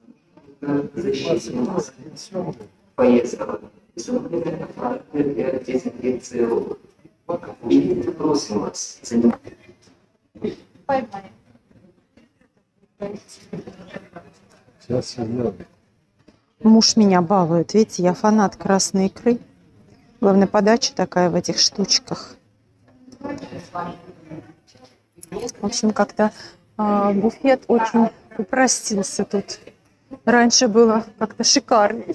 защиту поездок, для дезинфекции рук. И просим вас заниматься. Сейчас я сделаю. Муж меня балует. Видите, я фанат красной икры. Главное, подача такая в этих штучках. В общем, как-то э, буфет очень упростился тут. Раньше было как-то шикарнее.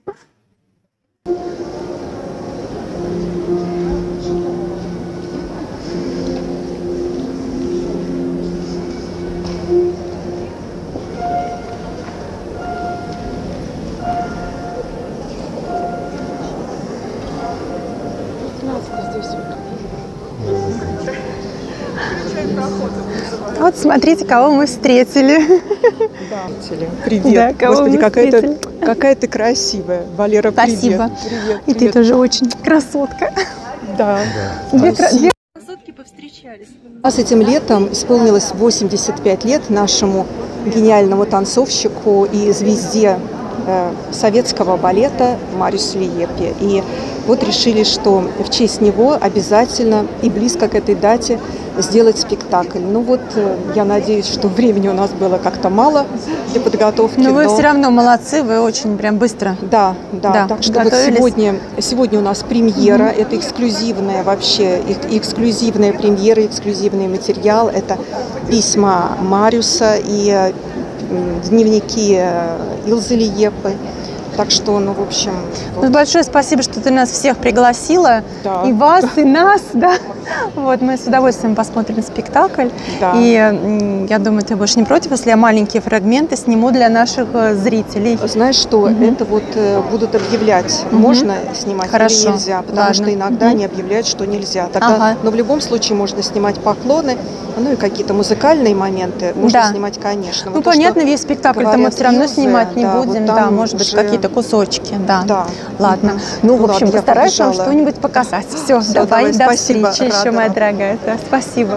Вот смотрите, кого мы встретили. Привет. Да, кого Господи, мы какая ты, встретили. какая ты красивая. Валера, Спасибо. привет. Привет, И ты привет. тоже очень красотка. Да. Две, кра- две Красотки повстречались. У нас этим летом исполнилось восемьдесят пять лет нашему гениальному танцовщику и звезде э, советского балета Мариусу Лиеппе. И вот решили, что в честь него обязательно и близко к этой дате сделать спектакль. Ну вот, э, я надеюсь, что времени у нас было как-то мало для подготовки. Но вы все равно молодцы, вы очень прям быстро. Да, да, Да, так что вот готовились. сегодня, сегодня у нас премьера, это эксклюзивная вообще, эк- эксклюзивная премьера, эксклюзивный материал, это письма Мариуса и э, м, дневники э, Илзы Лиеппы. Так что, ну, в общем, Ну, большое спасибо, что ты нас всех пригласила. Да. И вас, и нас, да. Вот, мы с удовольствием посмотрим спектакль. Да. И м, я думаю, ты будешь не против, если я маленькие фрагменты сниму для наших э, зрителей. знаешь что, это вот э, будут объявлять, Мгм. можно снимать Хорошо. или нельзя, потому Ладно. что иногда Мгм. они объявляют, что нельзя. Тогда, Ага. но в любом случае можно снимать поклоны, ну и какие-то музыкальные моменты можно Да. снимать, конечно. Ну, Вот то, что понятно, весь спектакль-то мы говорят все равно Илза, снимать не да, вот будем. там Да, может быть, уже- какие-то кусочки. Да. Да. Ладно. Мгм. Ну, в Ладно, общем, я постараюсь вам побежала. что-нибудь показать. Все, Всё, давай, давай, до спасибо. встречи еще, Рада, моя рада. дорогая. Да, спасибо.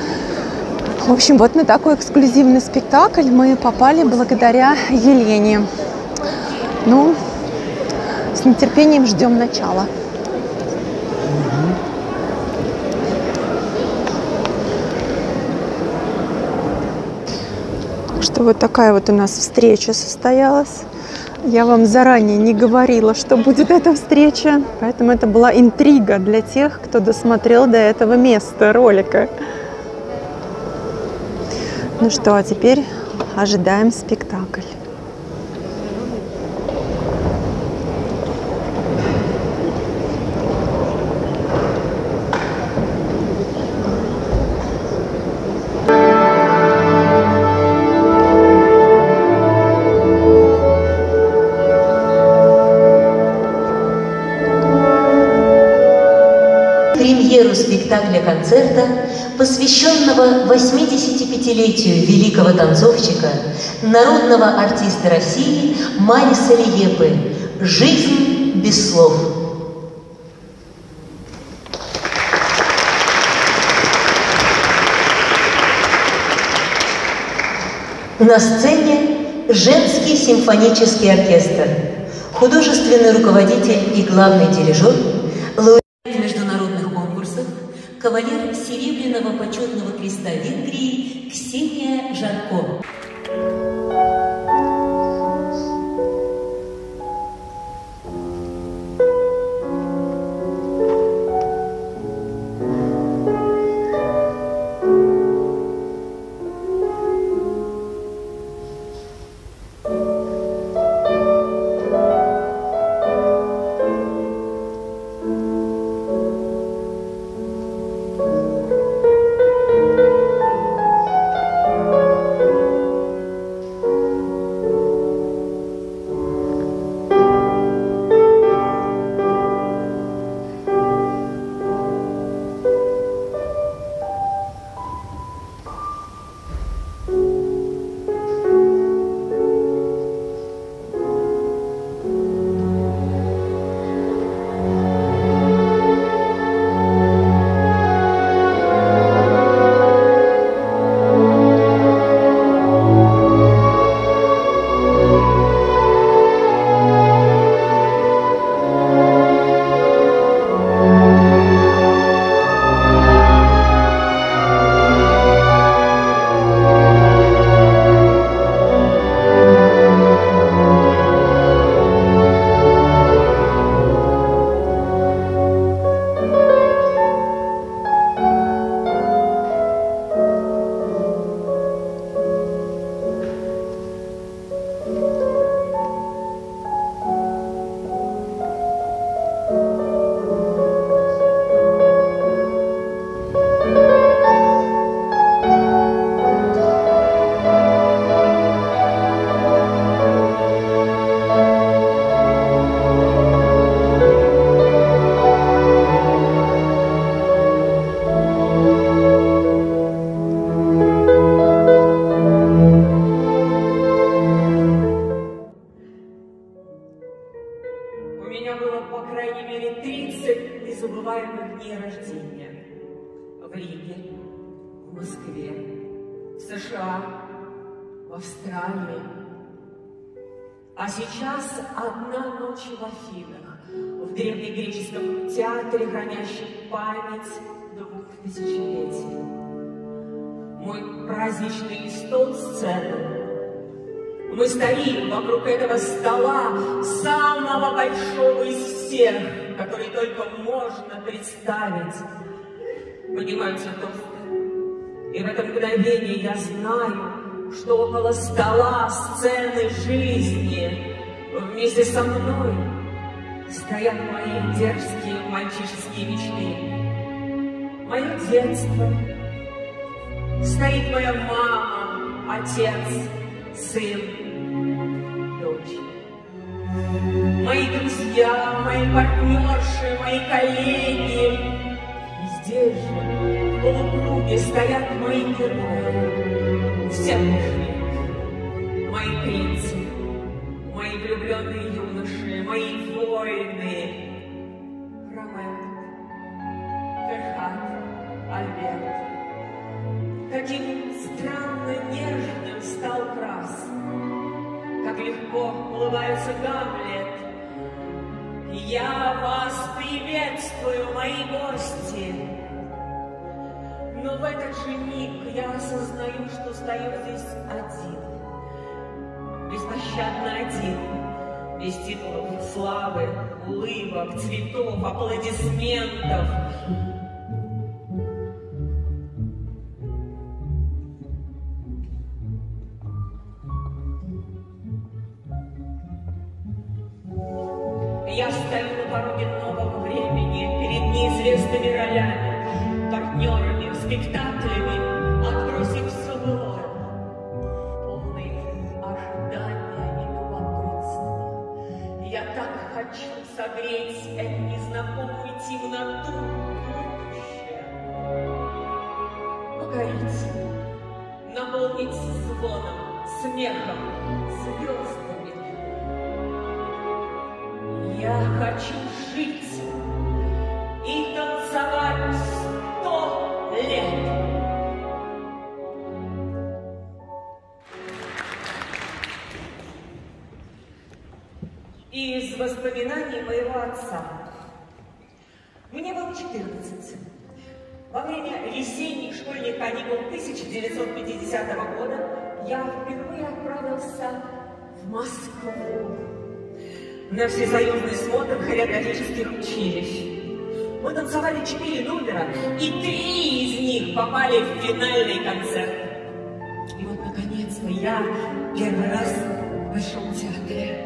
В общем, вот на такой эксклюзивный спектакль мы попали благодаря Елене. Ну, с нетерпением ждем начала. Так что вот такая вот у нас встреча состоялась. Я вам заранее не говорила, что будет эта встреча, поэтому это была интрига для тех, кто досмотрел до этого места ролика. Ну что, а теперь ожидаем спектакль. Премьеру спектакля-концерта, посвященного восьмидесятипятилетию великого танцовщика, народного артиста России Мариса Лиепы «Жизнь без слов». На сцене женский симфонический оркестр, художественный руководитель и главный дирижер, лауреат международных конкурсов, кавалер Серебряного почетного креста Венгрии Ксения Жарко. незабываемых дней рождения. В Риге, в Москве, в США, в Австралии. А сейчас одна ночь в Афинах, в древнегреческом театре, хранящем память двух тысячелетий. Мой праздничный стол сцены. Мы стоим вокруг этого стола, самого большого из всех, который только можно представить. Поднимаются тосты, и в это мгновение я знаю, что около стола сцены жизни вместе со мной стоят мои дерзкие мальчишеские мечты. Мое детство. Стоит моя мама, отец, сын, дочь. Мои друзья, мои партнерши, мои коллеги. И здесь же, в полукруге, стоят мои герои. Все пришли. Мои принцы, мои влюбленные юноши, мои воины. Ромео, Ферхат, Альберт. Каким странно нежным стал Крас, как легко улыбается Гамлет. Я вас приветствую, мои гости. Но в этот же миг я осознаю, что стою здесь один, беспощадно один, без титулов, славы, улыбок, цветов, аплодисментов. Я стою на пороге нового времени перед неизвестными ролями, партнерами, спектаклями, отбросив все былое. Полный ожидания и любопытства. Я так хочу согреть эту незнакомую темноту будущее. Покорить, наполнить звоном, смехом, звездами. Я хочу жить и танцевать сто лет. Из воспоминаний моего отца. Мне было четырнадцать. Во время весенних школьных каникул тысяча девятьсот пятидесятого года я впервые отправился в Москву на всесоюзный смотр хореографических училищ. Мы танцевали четыре номера, и три из них попали в финальный концерт. И вот, наконец-то, я первый раз в Большом театре.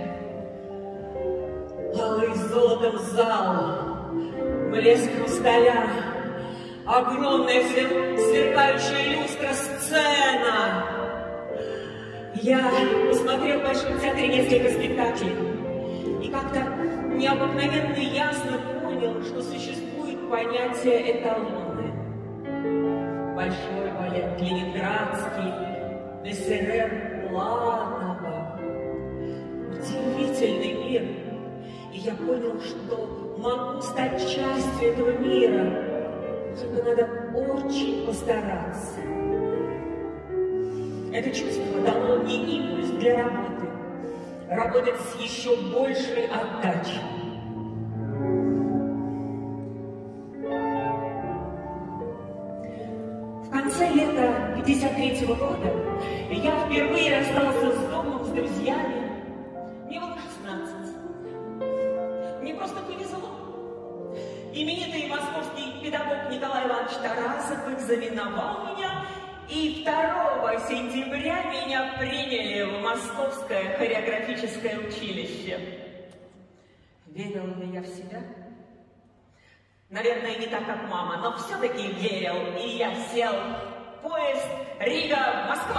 Алый золотом зал, блеск хрусталя, огромная свер... сверкающая люстра сцена. Я посмотрел в Большом театре несколько спектаклей и как-то необыкновенно ясно понял, что существует понятие эталоны. Большой балет Ленинградский, СССР Платова. Удивительный мир. И я понял, что могу стать частью этого мира. Только надо очень постараться. Это чувство дало мне импульс для работы. Работать с еще большей отдачей. В конце лета пятьдесят третьего года я впервые расстался с домом, с друзьями. Мне было шестнадцать. Мне просто повезло. Именитый московский педагог Николай Иванович Тарасов экзаменовал меня, и второго сентября меня приняли в Московское хореографическое училище. Верил ли я в себя? Наверное, не так, как мама, но все-таки верил, и я сел в поезд Рига-Москва.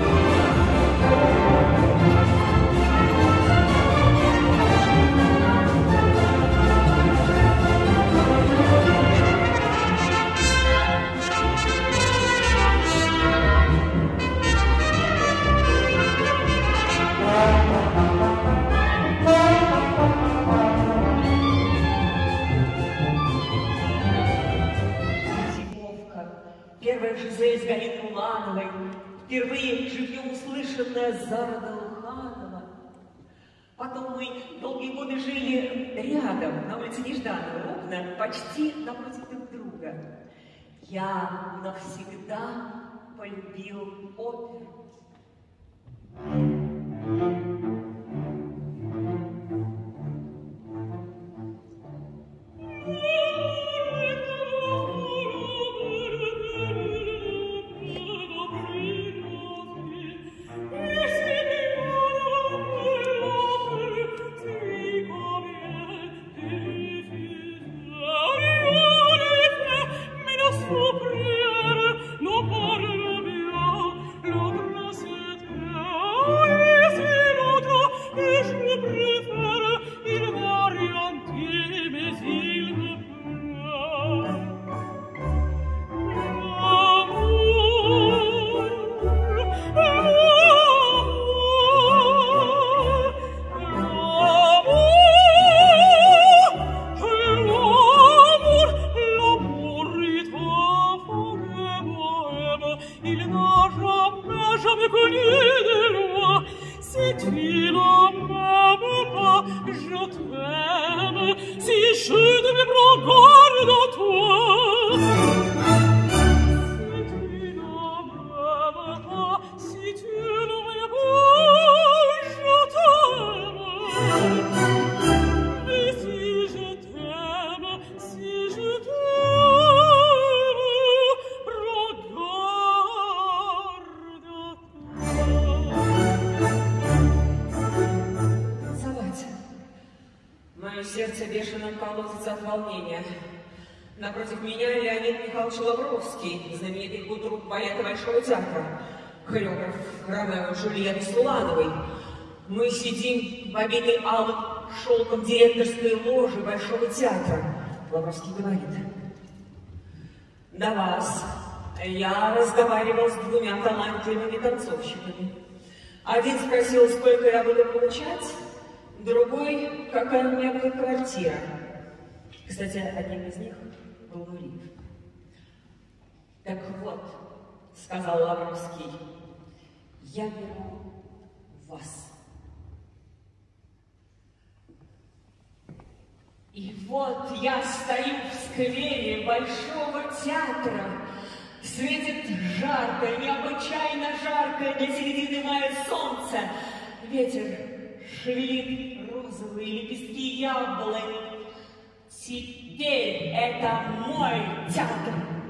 Первая Жизель с Галиной Улановой, впервые живьем услышанная Зара Долуханова. Потом мы долгие годы жили рядом, на улице Нежданова, ровно, почти напротив друг друга. Я навсегда полюбил оперу. Мое сердце бешено колотится от волнения. Напротив меня Леонид Михайлович Лавровский, знаменитый худрук поэта Большого театра, хореограф Ромео и Джульетты Сулановой. Мы сидим в обитой алым шелком директорской ложи Большого театра. Лавровский говорит: до вас я разговаривал с двумя талантливыми танцовщиками. Один спросил, сколько я буду получать, другой, какая у меня будет квартира. Кстати, одним из них был Нуриев. Так вот, сказал Лавровский, я беру вас. И вот я стою в сквере Большого театра. Светит жарко, необычайно жарко для середины мая солнце. Ветер шевелит розовые лепестки яблонь. Теперь это мой театр.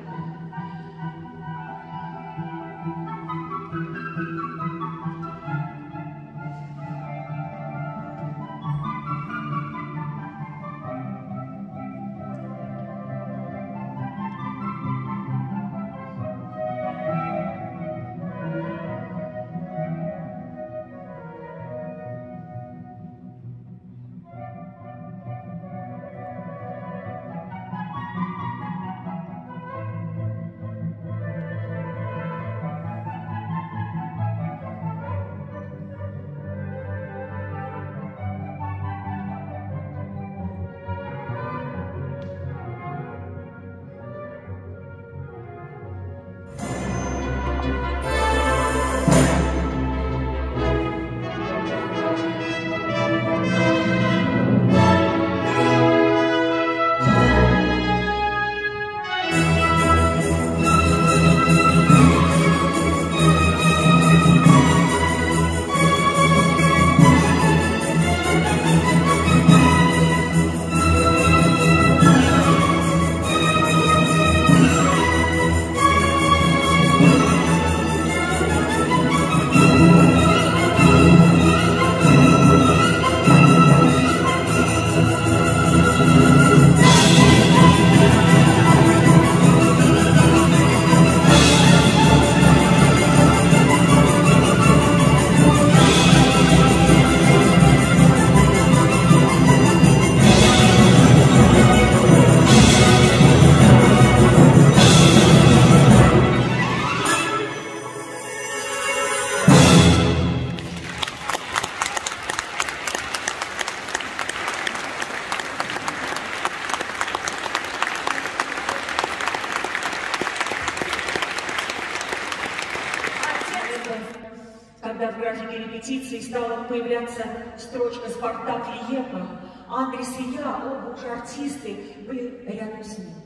Когда в графике репетиции стала появляться строчка «Спартак Лиепа», Андрес и я, оба уже артисты, были рядом с ним.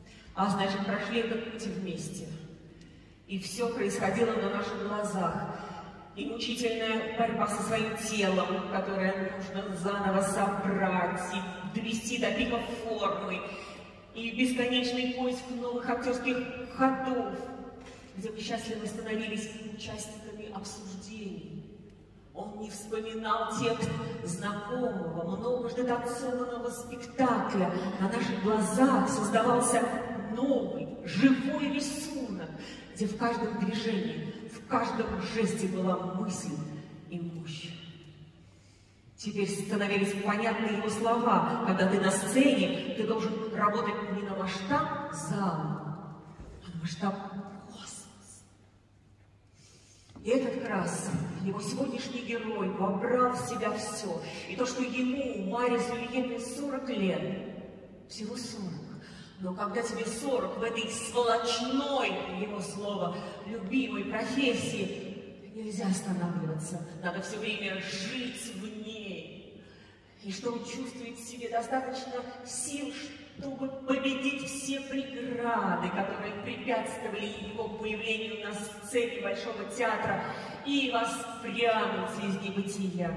А значит, прошли этот путь вместе. И все происходило на наших глазах. И мучительная борьба со своим телом, которое нужно заново собрать и довести до пика формы. И бесконечный поиск новых актерских ходов, где мы счастливо становились участниками обсуждений. Он не вспоминал текст знакомого, многожды танцованного спектакля. На наших глазах создавался новый, живой рисунок, где в каждом движении, в каждом жесте была мысль и мощь. Теперь становились понятны его слова. Когда ты на сцене, ты должен работать не на масштаб зала, а на масштаб космоса. И этот раз его сегодняшний герой вобрал в себя все. И то, что ему, Марису Лиепе, сорок лет, всего сорок. Но когда тебе сорок в этой сволочной, его слово, любимой профессии, нельзя останавливаться. Надо все время жить в ней. И что он чувствует в себе достаточно сил, чтобы победить все преграды, которые препятствовали его появлению на сцене Большого театра, и воспрянуть из небытия.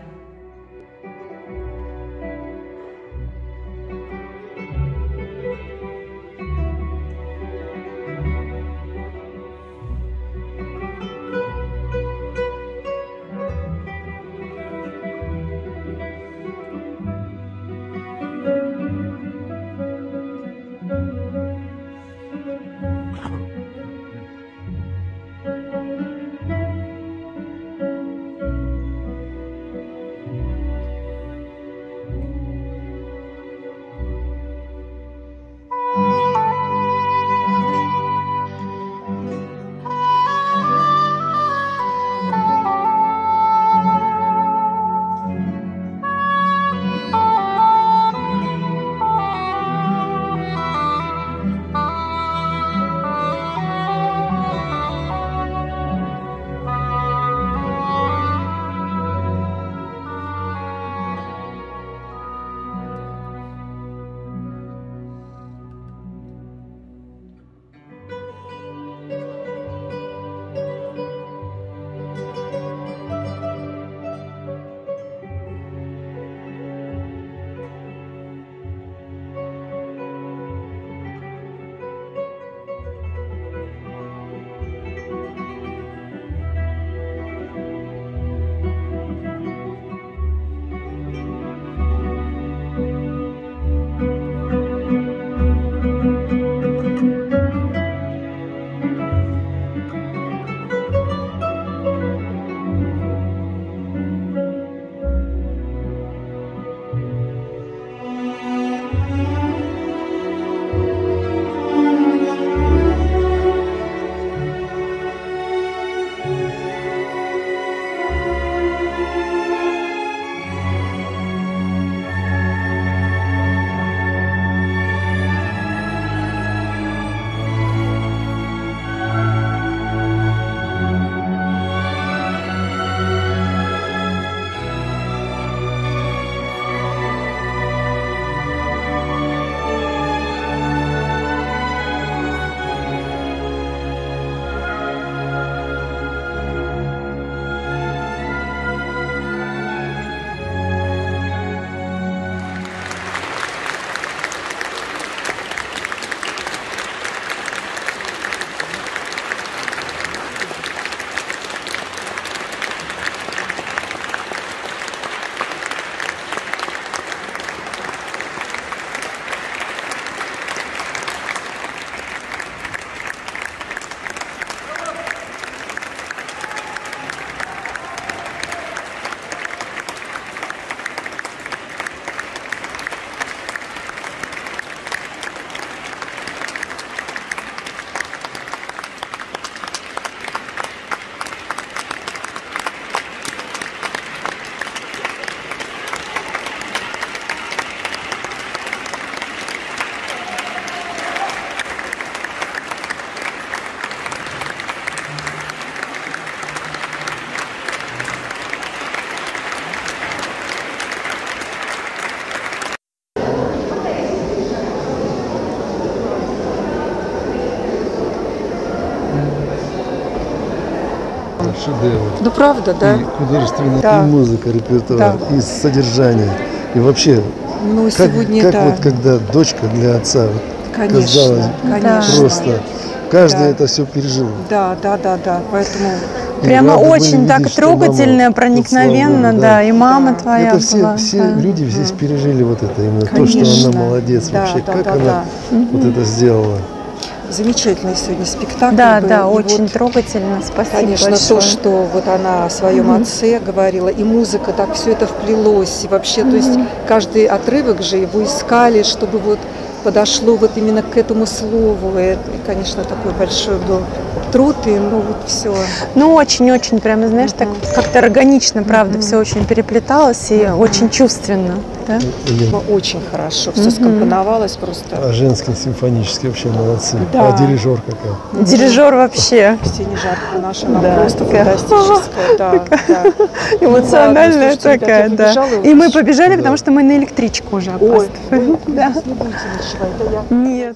шедевр. Ну, правда, да? И художественная, Да. и музыка, репертуар, Да. и содержание. И вообще, Ну, как, сегодня, как да. вот когда дочка для отца, вот, Конечно, казалось, конечно. просто каждый Да. это все пережил. Да, да, да, да. Поэтому И Прямо рады были очень так видеть, что мама- трогательно, вот, проникновенно, слава Богу, да, и мама твоя Это все, была. все да. люди здесь пережили вот это, именно то, что Конечно. она молодец. Да, Вообще, да, как да, она да. вот это сделала. замечательный сегодня спектакль Да, был. да, И очень вот, трогательно. Спасибо конечно, большое. то, что вот она о своем Мгм. отце говорила, и музыка, так все это вплелось. И вообще, то есть Мгм. каждый отрывок же его искали, чтобы вот подошло вот именно к этому слову. И, это, и, конечно, такой большой был труд, и ну вот все. Ну, очень-очень, прямо, знаешь, так как-то органично, правда, Мгм. все очень переплеталось и очень чувственно. Да? Или- Очень хорошо, все Мгм. скомпоновалось просто. А женский симфонический вообще молодцы. Да. А дирижер какая. Дирижер вообще Ксения Жаркова наша, она Да, просто такая. фантастическая. Да, да. эмоциональная слушайте, ребят, я такая, да. побежала И мы уже. побежали, Да. потому что мы на электричку уже Ой, опаздываем. Да. не будете ночевать, да я. Нет.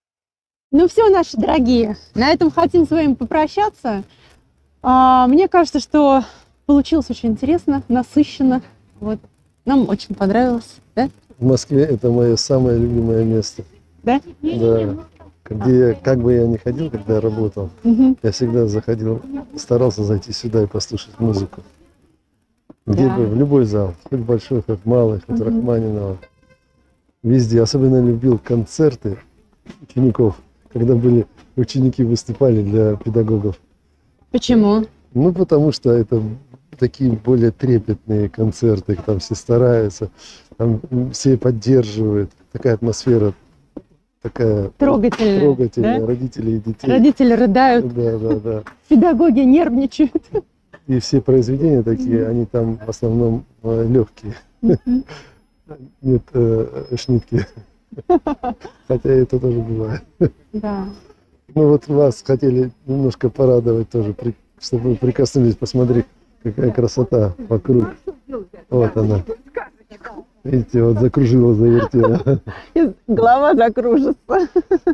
Ну все, наши дорогие, на этом хотим с вами попрощаться. А, мне кажется, что получилось очень интересно, насыщенно. Вот. Нам очень понравилось, да? В Москве это мое самое любимое место. Да? Да. Где я, как бы я ни ходил, когда я работал, Мгм. я всегда заходил, старался зайти сюда и послушать музыку. Где Да. бы, в любой зал, хоть большой, хоть малый, хоть Мгм. Рахманинова. Везде. Особенно любил концерты учеников, когда были ученики выступали для педагогов. Почему? Ну, потому что это такие более трепетные концерты, там все стараются, там все поддерживают. Такая атмосфера, такая Трогательная, трогательная, да? родители и детей. Родители рыдают, Да, да, да. педагоги нервничают. И все произведения такие, они там в основном легкие. Мгм. Нет э, шнитки. Хотя это тоже бывает. Да. Ну вот вас хотели немножко порадовать тоже, при- чтобы вы прикоснулись, посмотри, какая красота вокруг. Вот она. Видите, вот закружила, завертела. Голова закружится.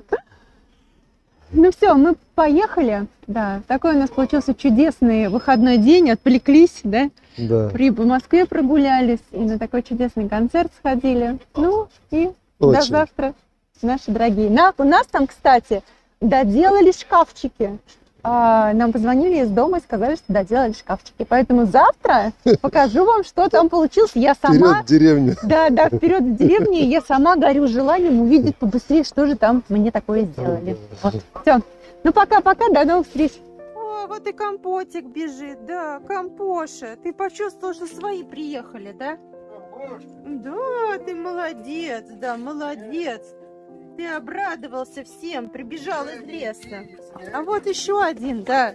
Ну все, мы поехали. Да, такой у нас получился чудесный выходной день, отвлеклись, да? Да. При по Москве прогулялись и на такой чудесный концерт сходили. Ну и до Очень. завтра, наши дорогие. На, у нас там, кстати, доделали шкафчики. А, нам позвонили из дома и сказали, что доделали шкафчики. Поэтому завтра покажу вам, что там получилось. Я сама... Вперед в деревню. Да, да, вперед в деревню. И я сама горю желанием увидеть побыстрее, что же там мне такое сделали. Вот. Все. Ну пока-пока, до новых встреч. О, вот и компотик бежит, да, компоша. Ты почувствовал, что свои приехали, да? Да, ты молодец, да, молодец. Ты обрадовался всем, прибежал из леса. А вот еще один, да.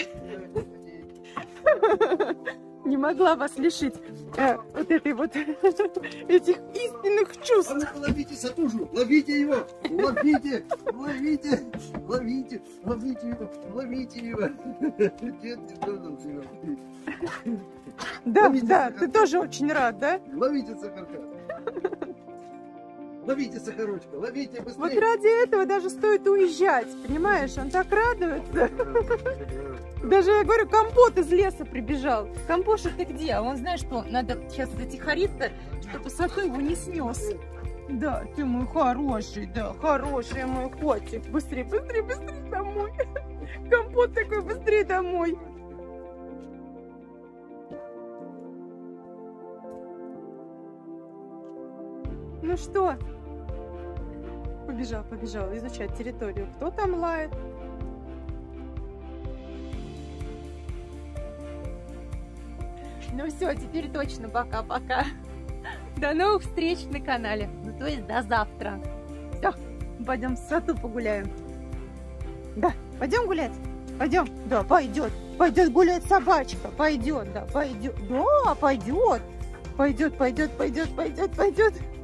Не могла вас лишить э, вот этой вот этих истинных чувств. Ловите Сатужу, ловите его, ловите, ловите, ловите, ловите его, ловите его. Да, да, ты тоже очень рад, да? Ловите Сахарка. Ловите Сахарочка, ловите Вот быстрее. ради этого даже стоит уезжать, понимаешь? Он так радуется. Даже, я говорю, компот из леса прибежал. Компоша, ты где? А он, знаешь что, надо сейчас затихариться, чтобы Сату его не снес. Да, ты мой хороший, да, хороший мой котик. Быстрее, быстрее, быстрее домой. Компот такой, быстрее домой. Ну что? Побежал, побежал изучать территорию. Кто там лает? Ну все, теперь точно пока-пока. До новых встреч на канале. Ну то есть до завтра. Все, пойдем в саду погуляем. Да, пойдем гулять? Пойдем? Да, пойдет. Пойдет гулять собачка. Пойдет, да, пойдет. Да, пойдет. Пойдет, пойдет, пойдет, пойдет, пойдет.